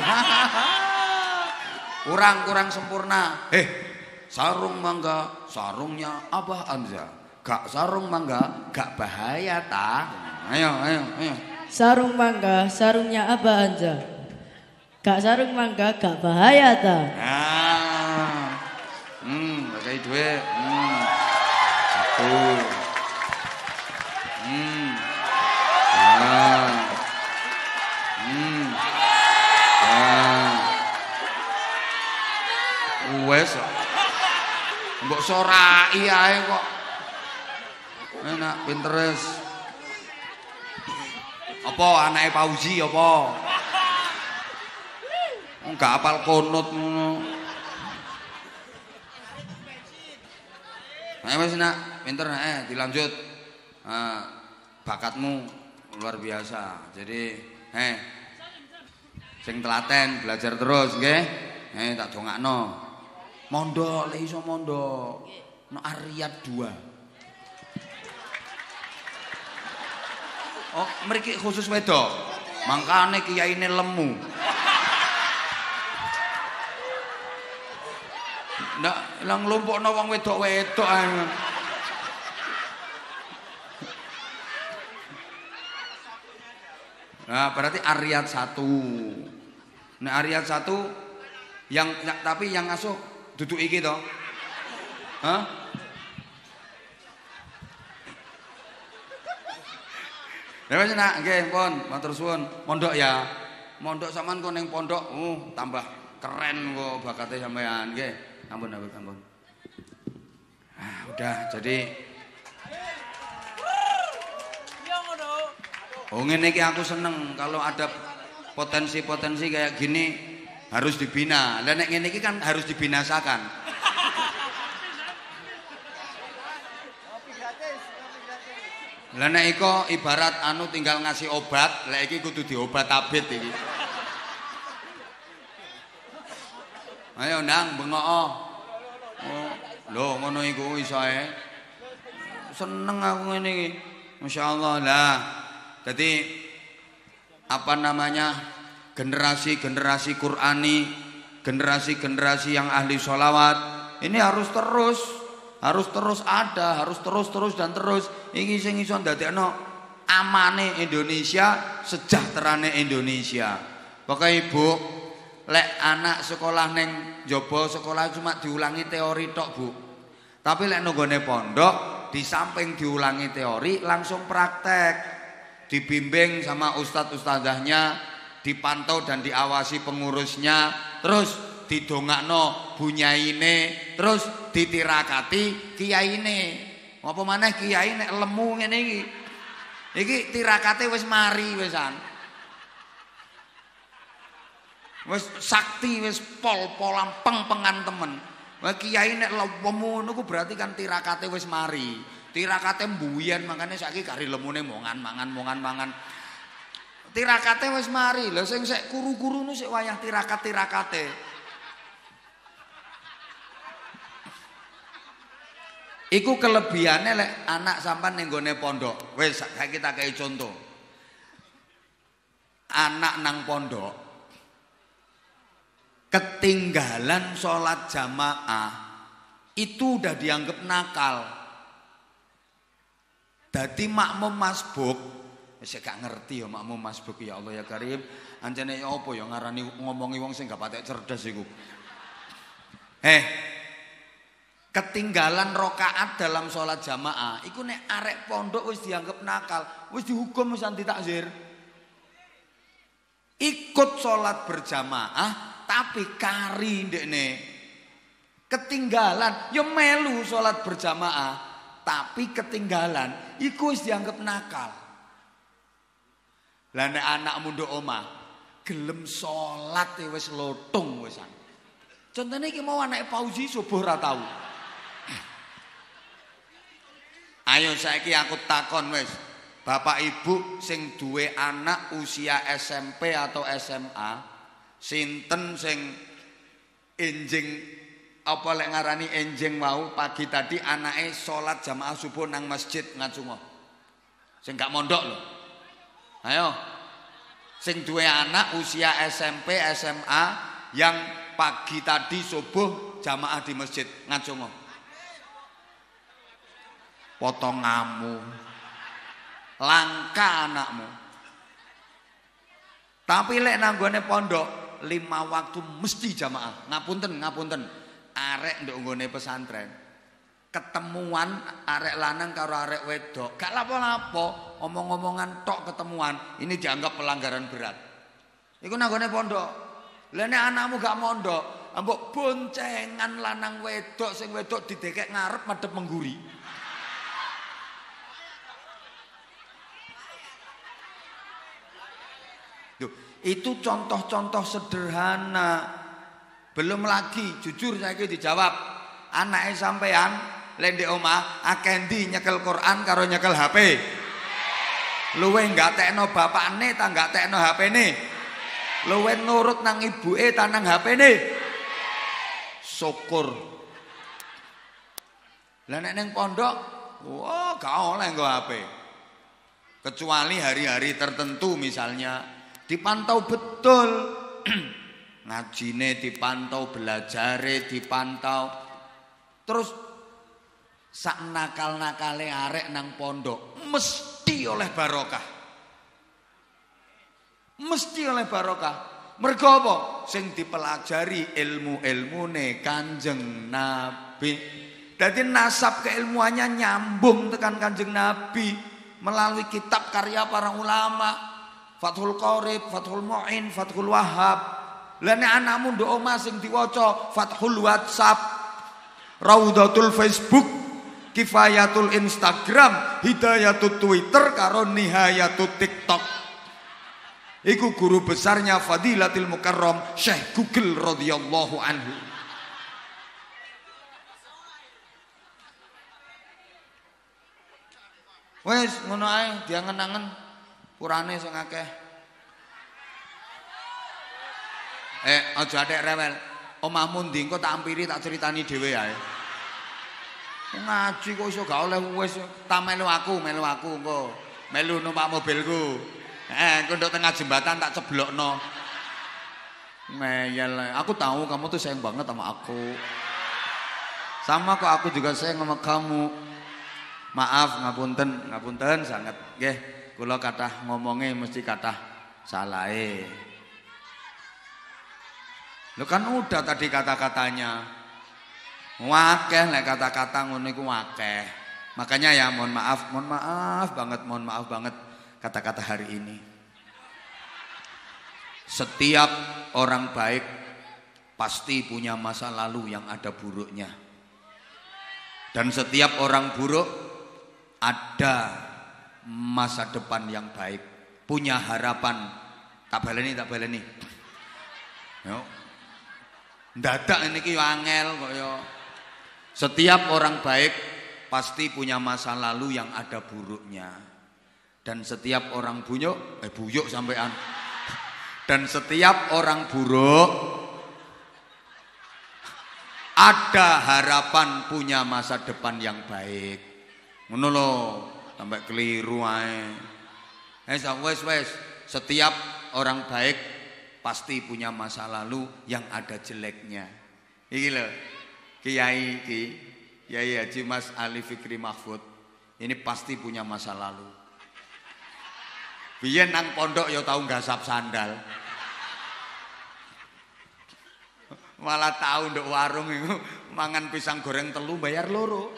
Kurang sempurna. Sarung mangga, sarungnya Abah Anza. Gak sarung mangga, gak bahaya ta. Ayo. Sarung mangga, sarungnya Abah Anza. Gak sarung mangga, gak bahaya ta. Pakai duit. Wes. Mbok sorai ae kok. Enak Pinterest. Apa anake Pauzi apa? Enggak apal konot ngono. Ayo wis nak, pinter dilanjut. Bakatmu luar biasa. Jadi, sing telaten belajar terus nggih. Tak dongakno. Mondok lek iso mondok. No Ariyat 2. Oh, mriki khusus wedok. Mangkane kiyaine lemu. Ndak lang nglumpukno wong wedok-wedok ae. Nah, berarti Ariyat 1. Nah, Ariyat 1 yang tapi yang ngasuh duduk iki to. Hah? Ya wis nak, nggih pun, matur suwun. Mondok ya. Mondok sampean kok ning pondok, tambah keren kok bakate sampean, nggih. Ampun. Udah, jadi ngene iki aku seneng kalau ada potensi-potensi kayak gini harus dibina. Lah nek ngene iki kan harus dibinasakan. Lah nek iko ibarat tinggal ngasih obat, lek iki kudu diobat abit iki. Ayo ndang bengok. Lho ngono iku iso ae. Seneng aku ngene iki. Masyaallah lah. Jadi apa namanya? Generasi-generasi Qur'ani, generasi-generasi yang ahli sholawat ini harus terus ada, harus terus dan terus. Iki sing iso ndadekno amane Indonesia, sejahterane Indonesia. Pokoke Ibu, lek anak sekolah neng njaba sekolah cuma diulangi teori tok, Bu. Tapi lek nonggone pondok, di samping diulangi teori langsung praktek. Dibimbing sama ustadz-ustadzahnya, dipantau dan diawasi pengurusnya, terus didongakno bunyaine, terus ditirakati kiyaine. Apa maneh kiai nek lemu ngene iki. Iki tirakate wis mari wisan. Wis sakti wis pol-polan peng-pengan temen. Wah kiai nek lemu niku berarti kan tirakate wis mari. Tirakate mbuyen makane saiki kari lemune mangan. Tirakate wis mari. Lha sing sik kuru-kuru nu sik wayah tirakate. Iku kelebihane lek anak sampean ning gone pondok. Wis saiki tak kei contoh. Anak nang pondok ketinggalan sholat jamaah itu udah dianggap nakal. Dadi makmum masbuk, saya gak ngerti ya makmum masbuk ya Allah ya Karim. Anjane ya apa ya ngarani ngomongi wong sing gak patek cerdas iku. Ketinggalan rokaat dalam sholat jamaah, iku nek arek pondok wis dianggap nakal, wis dihukum wis ditakzir. Ikut sholat berjamaah tapi kari ndekne ketinggalan ya melu sholat berjamaah tapi ketinggalan iku wis dianggap nakal. Lah nek anakmu nduk omah gelem sholat wis lotung wisan. Contone iki mau anake Fauzi subuh ra tau. Ayo saiki aku takon wis. Bapak Ibu sing duwe anak usia SMP atau SMA, sinten sing enjing apa lek ngarani enjing mau pagi tadi anake salat jamaah subuh nang masjid ngacungo. Sing gak mondok lho. Ayo. Sing duwe anak usia SMP, SMA yang pagi tadi subuh jamaah di masjid ngacungo. Potonganmu. Langka anakmu. Tapi lek nanggone pondok 5 waktu mesti jamaah. Ngapunten. Arek nduk nggone pesantren. Ketemuan arek lanang karo arek wedok. Gak lapo-lapo, omong-omongan tok ketemuan. Ini dianggap pelanggaran berat. Iku nanggone pondok. Lah nek anakmu gak mondok, ambok boncengan lanang wedok sing wedok didekek ngarep madhep mengguri. Itu contoh-contoh sederhana. Belum lagi jujur saiki dijawab. Anake sampean lek ndek omah akeh ndi nyekel Quran karo nyekel HP? Luwe nggatekno bapakne ta nggatekno HP-ne? Luwe nurut nang ibuke ta nang HP-ne? Syukur. Lah nek ning pondok, wah gak oleh nggo HP. Kecuali hari-hari tertentu misalnya dipantau betul. Ngajine dipantau, belajare dipantau. Terus sak nakal-nakale arek nang pondok mesti oleh barokah. Mesti oleh barokah. Mergo apa? Sing dipelajari ilmu-ilmune Kanjeng Nabi. Dadi nasab keilmuannya nyambung tekan Kanjeng Nabi melalui kitab karya para ulama. Fathul Qorib, Fathul Mu'in, Fathul Wahhab. Lah nek anakmu nduk omah sing diwaca Fathul WhatsApp, Raudatul Facebook, Kifayatul Instagram, Hidayatul Twitter karo Nihayatul TikTok. Iku guru besarnya Fadilatul Mukarram Syekh Google radhiyallahu anhu. Wes ngono ae diangen-angen. Purane sing akeh. Aja atek rewel. Omahmu ndi engko tak ampiri tak critani dhewe ae. Ngaji kok iso gak oleh wis ta melu aku engko. Melu numpak mobilku. Engko nduk tengah jembatan tak ceblokno. Ngeyel. Aku tahu kamu tuh sayang banget sama aku. Sama kok aku juga sayang sama kamu. Maaf ngapunten sangat nggih. Kula kathah ngomongnya mesti kathah salahe. Lho kan udah tadi kata-katanya. Wakeh lek kata-kata ngono iku wakeh. Makanya ya mohon maaf banget kata-kata hari ini. Setiap orang baik pasti punya masa lalu yang ada buruknya. Dan setiap orang buruk ada masa depan yang baik, punya harapan. Tak baleni. Yo. Ndadak niki angel kok yo. Setiap orang baik pasti punya masa lalu yang ada buruknya. Dan setiap orang buyuk sampean. Dan setiap orang buruk ada harapan punya masa depan yang baik. Ngono lho, sampai keliru ae. Wes. Setiap orang baik pasti punya masa lalu yang ada jeleknya. Iki lho, Kiai Haji Mas Ali Fikri Mahfud. Ini pasti punya masa lalu. Biyen nang pondok ya tau nggasap sandal. Malah tahu nduk warung itu mangan pisang goreng telu bayar loro.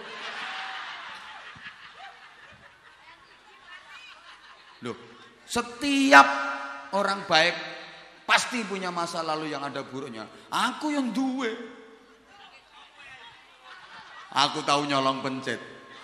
Loh, setiap orang baik pasti punya masa lalu yang ada buruknya. Aku yang duwe. Aku tahu nyolong pencet.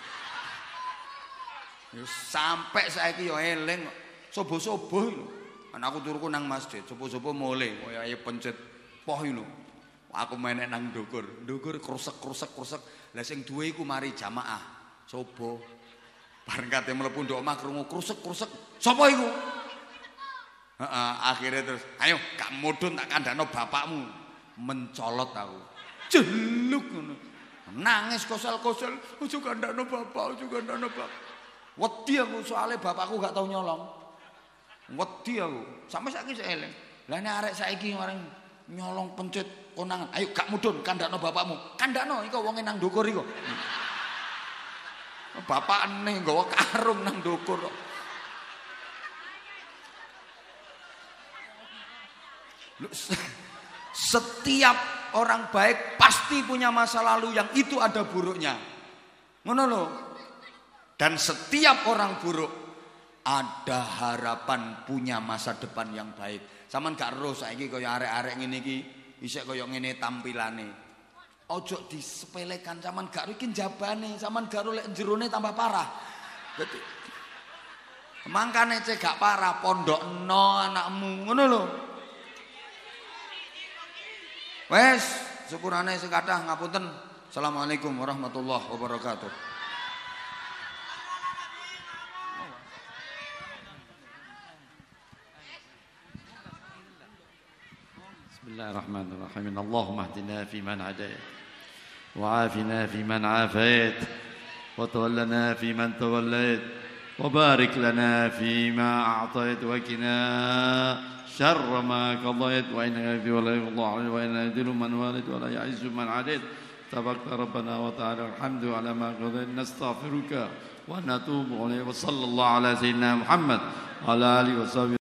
Sampai saiki yo eling sobo-sobo lho. Anakku turuku nang masjid, sobo-sobo mole koyo ayo pencet poh lho. Aku menek nang ndukur krusek. Lah sing duwe iku mari jamaah. Sobo. Bareng kate mlebu ndok omah krungu krusek. Sapa iku? Akhirnya terus, ayo gak mudhun tak kandhano bapakmu. Mencolot aku. Jeluk ngono. Nangis kosel-kosel, ojo kandhano bapak. Wedi aku soalnya bapakku gak tau nyolong. Wedi aku. Sampai saiki sik eling. Lah nek arek saiki orang nyolong pencet konangan. Ayo gak mudhun kandhano bapakmu. Kandhano iku wonge nang ndukur iku. Bapak aneh nggawa karung nang ndukur kok. Setiap orang baik pasti punya masa lalu yang itu ada buruknya. Ngono lho. Dan setiap orang buruk ada harapan punya masa depan yang baik. Saman gak ero saiki kaya arek-arek ngene iki isih kaya ngene tampilane. Ojo disepelekan, saman gak iki jabane, saman gak lek jerone tambah parah. Dadi mangkane cek gak parah pondokno anakmu, ngono lho. Wes, sepurane sing kathah ngapunten. Assalamualaikum warahmatullahi wabarakatuh. Bismillahirrahmanirrahim. Allahumma hdina fi man hadayt wa afina fi man afayt wa tawallana fi man tawallayt wa barik lana fi ma a'tayt wa qina شر ما قضيت وإنك في ولا الله وإن يذل من والد ولا يعز من عاديت تبارك ربنا وتعالى الحمد على ما قضيت نستغفرك ونتوب إليك وصلى الله على سيدنا محمد وعلى آله وصحبه